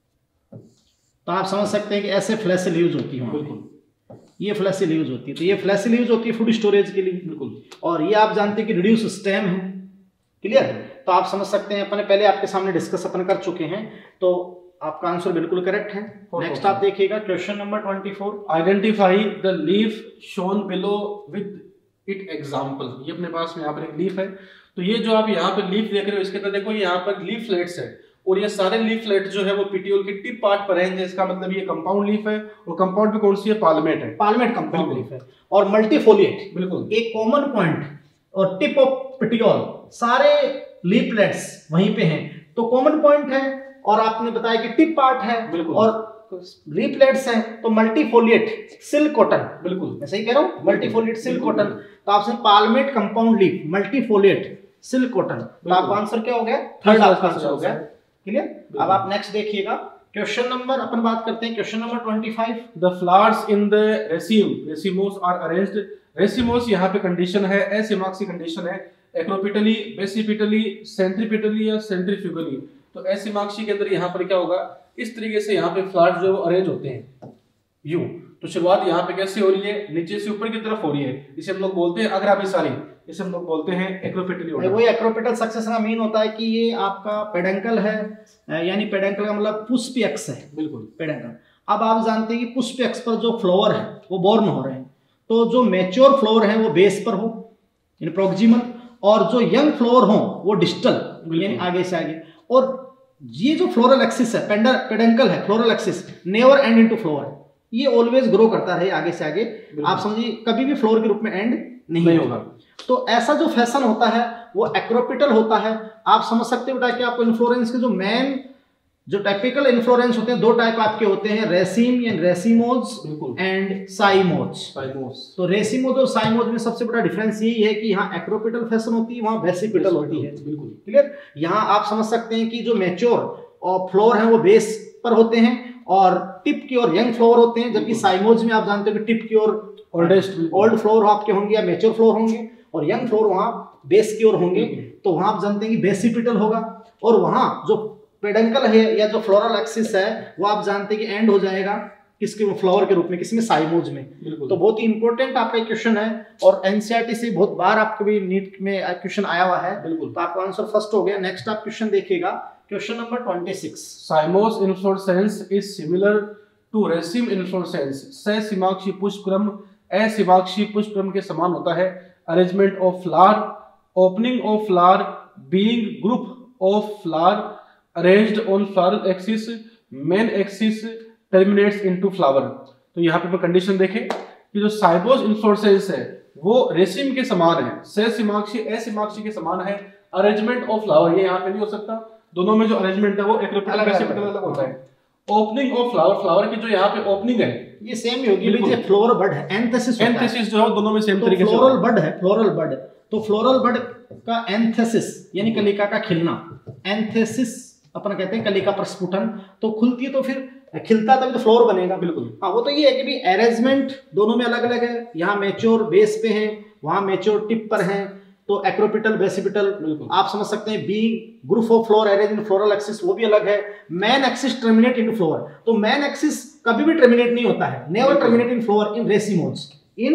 तो आप समझ सकते हैं कि ऐसे फ्लैश लीव्स होती है, बिल्कुल ये फ्लैश लीव्स होती है। तो ये फ्लैश लीव्स होती है फूड स्टोरेज के लिए, बिल्कुल। और ये आप जानते हैं कि रिड्यूस स्टेम है, क्लियर? तो आप समझ सकते हैं, अपने पहले आपके सामने डिस्कस अपन कर चुके हैं, तो आपका आंसर बिल्कुल करेक्ट है। नेक्स्ट आप देखिएगा question number 24। Identify the leaf shown below with it example. ये अपने पास में यहाँ पर एक लीफ है, तो ये जो आप यहाँ पर लीफ देख रहे हो इसके अंदर देखो यहाँ पर लीफलेट्स है, और ये सारे लीफलेट जो है वो पिटियोल के टिप पार्ट पर है, जिसका मतलब ये कंपाउंड लीफ है, और कंपाउंड भी कौन सी है, पाल्मेट है, पाल्मेट कंपाउंड लीफ है। और मल्टीफोलिएट, बिल्कुल एक कॉमन पॉइंट और टिप ऑफ पिटियोल, सारे लीफलेट्स वहीं पे हैं, तो कॉमन पॉइंट है, और आपने बताया कि टिप पार्ट है, बिल्कुल, और लीफलेट्स हैं, तो मल्टीफोलिएट सिल्क कॉटन, बिल्कुल मैं सही कह रहा हूँ, मल्टीफोलिएट सिल्क कॉटन। तो आपसे palmate compound leaf, multifoliate silk cotton, तो आपका आंसर क्या हो गया, थर्ड आपका आंसर हो गया, क्लियर? अब आप नेक्स्ट देखिएगा क्वेश्चन नंबर, अपन बात करते हैं question number 25। The flowers in the racemose are arranged. Racemose यहाँ पे कंडीशन है, एसिमाक्सी कंडीशन है, एक्रोपिटली, बेसिपिटली, सेंट्रीपिटली या सेंट्रीफ्यूगली। तो एसिमाक्सी के अंदर यहाँ पर क्या होगा, इस तरीके से यहाँ पे फ्लावर्स जो अरेंज होते हैं यूं। तो शुरुआत यहाँ पे कैसे हो रही है, नीचे से ऊपर की तरफ हो रही है, इसे हम लोग बोलते हैं अग्राभिसारी, इसे हम लोग बोलते हैं एक्रोपिटली ऑर्डर। वही एक्रोपिटल सक्सेशन का मीन होता है कि ये आपका पेडंकल है, यानी पेडंकल का मतलब पुष्प अक्ष है, बिल्कुल पेडंकल। अब आप जानते हैं कि पुष्प अक्ष पर जो फ्लावर है वो बोर्न हो रहे हैं, तो जो मैच्योर फ्लावर है वो बेस पर हो यानी प्रोक्सिमल, और जो यंग फ्लावर हो वो डिस्टल यानी आगे से आगे। और ये जो फ्लोरल एक्सिस है, पेडंकल है, floral axis never end into flower, ये ऑलवेज ग्रो करता है आगे से आगे, आप समझिए कभी भी फ्लोर के रूप में एंड नहीं होगा। तो ऐसा जो फैशन होता है वो एक्रोपिटल होता है। आप समझ सकते हो बेटा कि आपको इन्फ्लोरेंस के जो मेन जो टाइपिकल इन्फ्लोरेंस होते हैं, दो टाइप आपके होते हैं, रेसिम या रेसिमोज एंड साइमोज। तो रेसिमोज और साइमोज में सबसे बड़ा डिफरेंस यही है कि यहाँ एक्रोपिटल फैशन होती है, वहाँ वेसिपिटल होती है, बिल्कुल क्लियर। यहाँ आप समझ सकते हैं कि जो मैच्योर और फ्लोर है वो बेस पर होते हैं, और टिप की और यंग फ्लोर होते हैं, जबकि साइमोज में आप जानते हो कि टिप की और ओल्ड फ्लोर आपके होंगे या मैच्योर फ्लोर होंगे, और यंग फ्लोर वहाँ बेस की ओर होंगे। तो वहाँ आप जानते हैं कि बेसिपिटल होगा, और वहाँ जो पेडंकल है या जो फ्लोरल एक्सिस है वो आप जानते हैं कि एंड हो जाएगा किसके, फ्लावर के रूप में, किसमें, साइमोज में। तो बहुत ही इंपॉर्टेंट आपका क्वेश्चन है, और एनसीईआरटी से बहुत बार आपको भी नीट में क्वेश्चन आया हुआ है, बिल्कुल। तो आपका आंसर फर्स्ट हो गया। नेक्स्ट आप क्वेश्चन देखिएगा question number 26। Cymose inflorescence is similar to raceme inflorescence. ससिमाक्षी पुष्पक्रम असिमाक्षी पुष्पक्रम के समान होता है। Arrangement of flower, opening of flower, being group of flower arranged on floral axis, main axis terminates into flower. तो यहाँ पे कंडीशन देखें कि जो साइमोज इन्फ्लोरेसेंस है वो रेसिम के समान है, ससिमाक्षी असिमाक्षी के समान है। अरेंजमेंट ऑफ फ्लावर ये यहाँ पे नहीं हो सकता, दोनों में जो अरेंजमेंट है वो एक्रोपिटल बेसिपिटल अलग होता है। ओपनिंग ऑफ फ्लावर, फ्लावर की जो यहाँ पे ओपनिंग है ये सेम ही होगी, ये फ्लोरल बड है, एंथेसिस जो है दोनों में सेम तरीके से। फ्लोरल बड है, फ्लोरल बड, तो फ्लोरल बड का एंथेसिस यानी कलिका का खिलना, एंथेसिस अपन कहते हैं कलिका प्रस्फुटन। तो खुलती है तो फिर खिलता तभी तो फ्लोर बनेगा, बिल्कुल। हाँ, वो तो ये है कि भी अरेंजमेंट दोनों में अलग अलग है, यहाँ मैच्योर बेस पे है, वहाँ मैच्योर टिप पर है, तो एक्रोपिटल बेसिपिटल आप समझ सकते हैं। Be group of flower arrange in floral axis वो भी अलग है। Main axis terminate in flower, तो मैन एक्सिस कभी भी टर्मिनेट नहीं होता है, never terminate in flower in racemose,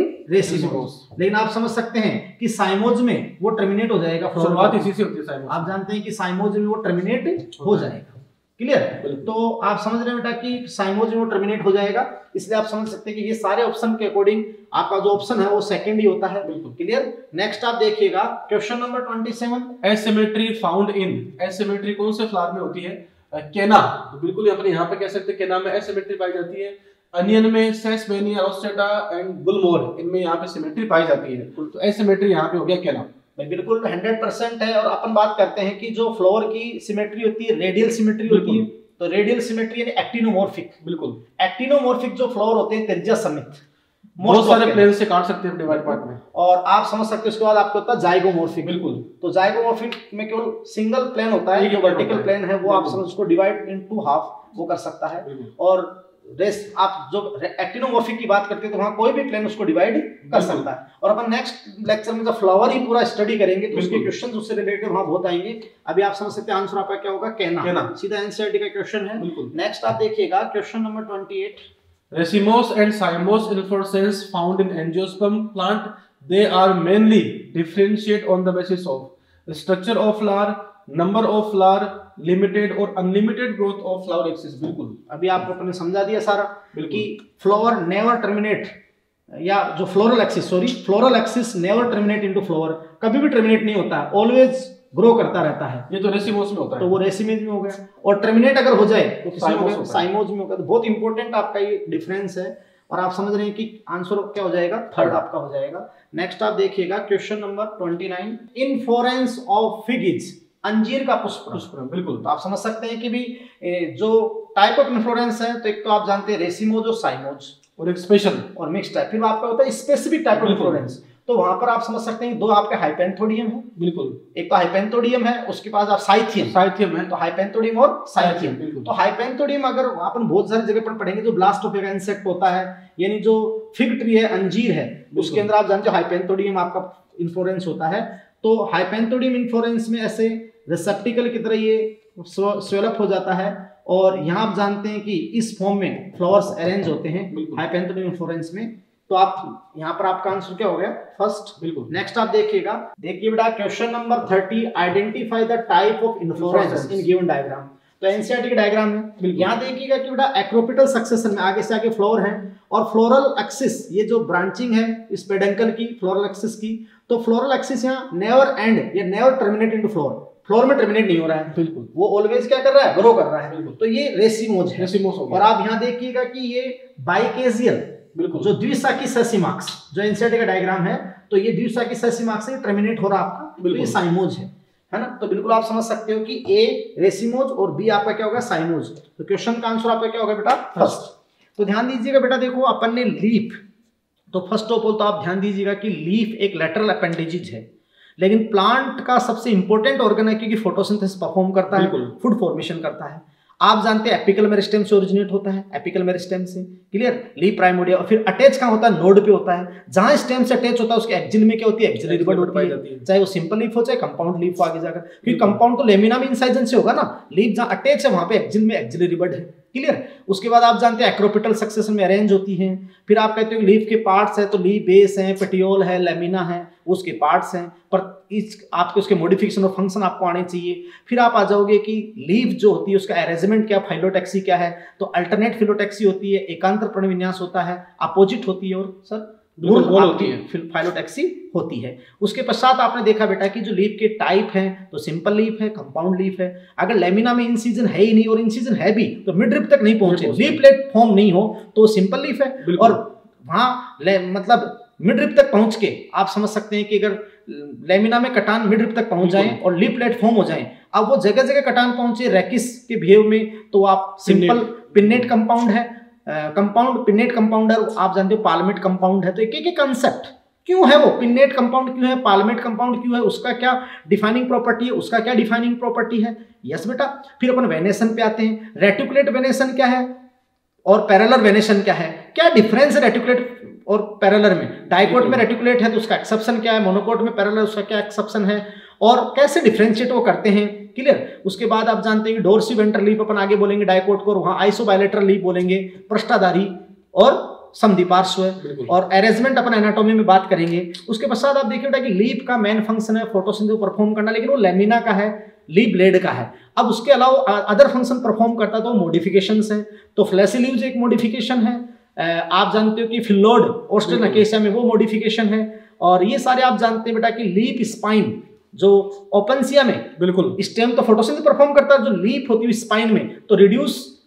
लेकिन आप समझ सकते हैं कि साइमोज में वो टर्मिनेट हो जाएगा, शुरुआत इसी से होती है साइमोज। आप जानते हैं कि साइमोज में वो टर्मिनेट हो जाएगा, क्लियर। तो आप समझ रहे हैं बेटा कि साइमोज में वो टर्मिनेट हो जाएगा, इसलिए आप समझ सकते हैं कि ये सारे ऑप्शन के अकॉर्डिंग आपका जो ऑप्शन है वो सेकंड ही होता है, बिल्कुल क्लियर। नेक्स्ट आप देखिएगा question number 27। Asymmetry found in, asymmetry कौन से फ्लावर में होती है, केना। तो बिल्कुल अपने यहाँ पे कह सकते हैं केना में एसिमेट्री पाई जाती है। अनियन में सेसमेनिया, रोस्टेटा एंड गुलमोर, इनमें यहाँ पे सिमेट्री पाई जाती है। तो एसिमेट्री यहाँ पे हो गया केना, बिल्कुल 100% है। और अपन बात करते हैं कि जो फ्लोर की सिमेट्री होती है रेडियल सिमेट्री होती है, तो रेडियल सिमेट्री यानी एक्टिनोमॉर्फिक, बिल्कुल एक्टिनोमॉर्फिक जो फ्लोर होते हैं त्रिज्या समित, बहुत सारे प्लेन से काट सकते हैं डिवाइड पार्ट में। और आप समझ सकते हो इसके बाद आपको होता है जाइगोमॉर्फिक। बिल्कुल। तो जाइगोमॉर्फिक में केवल सिंगल प्लेन होता है, जो वर्टिकल प्लेन है वो आप समझ उसको डिवाइड इनटू हाफ वो कर सकता है। और रेस्ट आप जो एक्टिनोमॉर्फिक की बात करते हैं तो वहां कोई भी प्लेन उसको डिवाइड कर सकता है। और अपन नेक्स्ट लेक्चर में जब फ्लावर ही पूरा स्टडी करेंगे तो उसके क्वेश्चंस उससे रिलेटेड वहां बहुत आएंगे। अभी आप समझ सकते हैं आंसर आपका क्या होगा, कहना सीधा एनसीईआरटी का क्वेश्चन है। नेक्स्ट आप देखिएगा question number 28। Racemose and cymose inflorescence found in angiosperm plant, they are mainly differentiate on the basis of the structure of flower, number of flower, limited और unlimited growth of flower axis। बिल्कुल अभी आपको अपने समझा दिया सारा कि flower never terminate, या जो floral axis never terminate into flower, कभी भी टर्मिनेट नहीं होता है, ऑलवेज ग्रो करता रहता है। ये तो रेसिमोस में होता है, तो वो रेसिमेज में हो गया। और टर्मिनेट अगर हो जाए तो साइमोज में होगा। तो बहुत इंपॉर्टेंट आपका ये डिफरेंस है। और आप समझ रहे हैं कि आंसर क्या हो जाएगा, थर्ड आपका हो जाएगा। नेक्स्ट आप देखिएगा question number 29। Inflorescence of fig is, अंजीर का पुष्प। बिल्कुल। तो आप समझ सकते हैं कि भी जो टाइप ऑफ इन्फ्लोरेंस है, तो एक तो आप जानते हैं रेसिमोज और साइमोज, और एक स्पेशल और मिक्स टाइप। फिर आपका होता है स्पेसिफिक टाइप ऑफ इन्फ्लोरेंस। तो वहां पर आप समझ सकते हैं दो आपके हाइपेंथोडियम है। बिल्कुल। एक तो हाइपेंथोडियम है, उसके पास आप साइथियम है। तो हाइपेंथोडियम और साइथियम। तो हाइपेंथोडियम अगर अपन बहुत सारी जगह पर पढ़ेंगे, जो ब्लास्टोफेरा इंसेक्ट होता है, यानी जो फिग ट्री है, अंजीर है, उसके अंदर आप जानते हो हाइपेंथोडियम आपका इन्फ्लोरेंस होता है। तो हाइपेंथोडियम इन्फ्लोरेंस में ऐसे रिसेप्टिकल की तरह ये स्वेलअप हो जाता है। और यहाँ आप जानते हैं कि इस फॉर्म में फ्लावर्स अरेंज होते हैं हाइपेंथोडियम इन्फ्लोरेंस में। तो आप यहाँ पर आपका आंसर क्या हो गया, फर्स्ट। बिल्कुल। नेक्स्ट आप देखिएगा, देखिए बेटा question number 30। Identify the type of inflorescence in given diagram. तो एनसीईआरटी के डायग्राम है, यहाँ देखिएगा कि बेटा एक्रोपिटल सक्सेशन में आगे से आगे फ्लोर है, और फ्लोरल एक्सिस, ये जो ब्रांचिंग है इस पेडंकल की, फ्लोरल एक्सिस की, तो फ्लोरल एक्सिस यहाँ नेवर एंड या नेवर टर्मिनेट इनटू फ्लोर में टर्मिनेट नहीं हो रहा है। बिल्कुल। वो ऑलवेज क्या कर रहा है, ग्रो कर रहा है। तो ये रेसिमोज है। और आप यहाँ देखिएगा कि ये बाइकेजियल, बिल्कुल, जो द्विशाखी सेसिमार्क्स, जो एनसीईआरटी का डायग्राम है, तो ये द्विशाखी सेसिमार्क्स से टर्मिनेट हो रहा है आपका, तो ये साइमोज है ना। तो बिल्कुल आप समझ सकते हो कि ए रेसिमोज और बी आपका क्या होगा, साइमोज। तो क्वेश्चन का आंसर आपका क्या होगा बेटा, फर्स्ट। तो ध्यान दीजिएगा बेटा, देखो अपन ने लीफ, तो फर्स्ट ऑफ ऑल तो आप ध्यान दीजिएगा कि लीफ एक लेटरल अपेंडेज है, लेकिन प्लांट का सबसे इंपॉर्टेंट ऑर्गन है क्योंकि फोटोसिंथेसिस परफॉर्म करता है, फूड फॉर्मेशन करता है। आप जानते हैं एपिकल मेरिस्टेम से ओरिजिनेट होता है, एपिकल मेरिस्टेम से, क्लियर, लीफ प्राइमोर्डिया। और फिर अटैच कहाँ होता है, नोड पे होता है। जहां स्टेम से अटैच होता है उसके एक्सिल में क्या होती है, एक्सिलरी रिबन होती है, चाहे वो सिंपल लीफ हो चाहे कंपाउंड लीफ हो आगे जाकर, क्योंकि कंपाउंड तो लेमिना में इंसाइजन से होगा ना, लीफ जहां अटैच है वहां पे एक्सिल में एक्सिलरी रिबन है, क्लियर। उसके बाद आप जानते हैं एक्रोपिटल सक्सेशन में अरेंज होती हैं। फिर आप कहते हो लीफ के पार्ट्स है, तो लीफ बेस है, पेटियोल है, लेमिना है, उसके पार्ट्स हैं, पर आपके उसके मॉडिफिकेशन और फंक्शन आपको आने चाहिए। फिर आप आ जाओगे कि लीफ जो होती है उसका अरेंजमेंट क्या, फाइलोटैक्सी क्या है, तो अल्टरनेट फिलोटैक्सी होती है, एकांतर पर्णविन्यास होता है, अपोजिट होती है, और सर गोल होती है, फिर फाइलोटैक्सी होती है। उसके पश्चात आपने देखा बेटा कि जो लीफ के टाइप हैं, तो सिंपल लीफ है, कंपाउंड लीफ है। अगर लेमिना में इंसिजन है ही नहीं और इंसिजन है भी तो मिड रिब तक नहीं पहुंचे, लीफ लेट फॉर्म नहीं हो, तो सिंपल लीफ है। और वहां मतलब मिड रिब तक पहुंच के आप समझ सकते हैं कि अगर लेमिना में कटान मिड रिब तक पहुंच जाए और लीफ लेट फॉर्म हो जाए, अब वो जगह जगह कटान पहुंचे रैकिस के बिहेव में, तो आप सिंपल पिन्नेट कंपाउंड है, कंपाउंड पिन्नेट कंपाउंड है, आप जानते हो पाल्मेट कंपाउंड है। तो एक एक कंसेप्ट क्यों है, वो पिन्नेट कंपाउंड क्यों है, पाल्मेट कंपाउंड क्यों है, उसका क्या डिफाइनिंग प्रॉपर्टी है, उसका क्या डिफाइनिंग प्रॉपर्टी है। यस बेटा। फिर अपन वेनेशन पे आते हैं। रेटिकुलेट वेनेशन क्या है और पैरेलल वेनेशन क्या है, क्या डिफरेंस है रेटिकुलेट और पैरेलल में। डाइकोट में रेटिकुलेट है तो उसका एक्सेप्शन क्या है, मोनोकोट में पैरेलल उसका क्या एक्सेप्शन है, और कैसे डिफरेंशिएट वो करते हैं, क्लियर। उसके बाद आप जानते हैं कि डोर्सी वेंट्रल लीफ अपन आगे बोलेंगे डाइकोट को, वहां आइसोबायलेटरल लीफ बोलेंगे, पृष्ठाधारी और समद्विपार्श्व, और अरेंजमेंट अपन एनाटॉमी में बात करेंगे। उसके पश्चात आप देखिए बेटा कि लीफ का मेन फंक्शन है फोटोसिंथेसिस परफॉर्म करना, लेकिन वो लेमिना का है, लीफ ब्लेड का है। अब उसके अलावा अदर फंक्शन परफॉर्म करता तो मॉडिफिकेशंस हैं, तो फ्लैसी लीव्स एक मॉडिफिकेशन है, आप जानते हो कि फिलोड ऑस्ट्रेन अकेसिया में वो मॉडिफिकेशन है। और ये सारे आप जानते हैं बेटा कि लीफ स्पाइन जो ओपनसिया में बिल्कुल स्टेम तो फोटोसिंथेसिस परफॉर्म करता है, जो लीफ होती है स्पाइन में तो रिड्यूस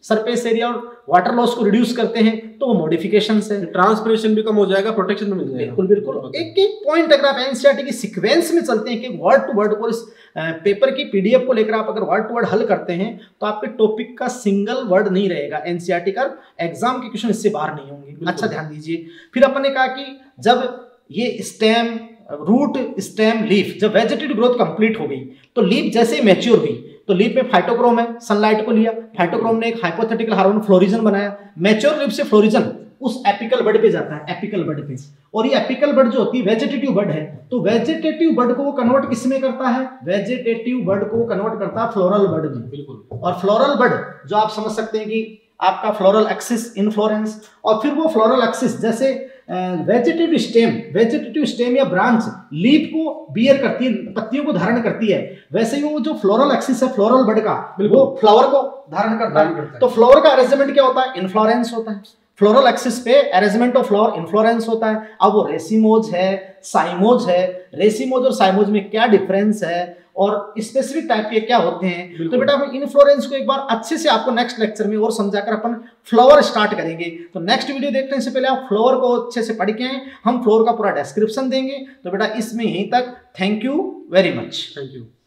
सरफेस एरिया और वाटर लॉस को रिड्यूस करते हैं, तो वो मॉडिफिकेशंस है। ट्रांसपिरेशन भी कम हो जाएगा, प्रोटेक्शन भी मिल जाएगा। बिल्कुल बिल्कुल। एक एक पॉइंट अगर आप एनसीईआरटी की सीक्वेंस में चलते हैं कि वर्ड टू वर्ड, और इस पेपर की पीडीएफ को लेकर आप अगर वर्ड टू वर्ड हल करते हैं तो आपके टॉपिक का सिंगल वर्ड नहीं रहेगा। एनसीईआरटी का एग्जाम के क्वेश्चन इससे बाहर नहीं होंगे। अच्छा ध्यान दीजिए। फिर अपन ने कहा कि जब ये स्टेम, रूट, स्टेम, लीफ, जब वेजिटेटिव ग्रोथ कंप्लीट हो गई तो लीफ जैसे मैच्योर हुई तो लीफ में फाइटोक्रोम है, सनलाइट को लिया, फाइटोक्रोम ने एक हाइपोथेटिकल हार्मोन फ्लोरिजन बनाया, मैच्योर लीफ से फ्लोरिजन उस एपिकल बड पे जाता है, एपिकल बड पे। और ये एपिकल बड जो होती है वेजिटेटिव बड है, तो वेजिटेटिव बड को वो कन्वर्ट किस में करता है? वेजिटेटिव बड को कन्वर्ट करता है फ्लोरल बड में। बिल्कुल। और फ्लोरल बड जो आप समझ सकते हैं कि आपका फ्लोरल एक्सिस, इनफ्लोरेंस, और फिर वो फ्लोरल एक्सिस जैसे वेजिटेटिव स्टेम या ब्रांच लीफ को बियर करती है, पत्तियों को धारण करती है, वैसे ही वो जो फ्लोरल एक्सिस है फ्लोरल बड का, वो फ्लावर को धारण करता है। तो फ्लावर का अरेंजमेंट क्या होता है? इन्फ्लोरेंस होता है। फ्लोरल एक्सिस पे अरेंजमेंट ऑफ फ्लावर इन्फ्लोरेंस होता है। अब वो रेसिमोज है, साइमोज है, रेसिमोज और साइमोज में क्या डिफरेंस है और स्पेसिफिक टाइप के क्या होते हैं, तो बेटा हम इन्फ्लोरेंस को एक बार अच्छे से आपको नेक्स्ट लेक्चर में और समझाकर अपन फ्लावर स्टार्ट करेंगे। तो नेक्स्ट वीडियो देखने से पहले आप फ्लावर को अच्छे से पढ़ के आए, हम फ्लावर का पूरा डिस्क्रिप्शन देंगे। तो बेटा इसमें यहीं तक। Thank you very much. Thank you.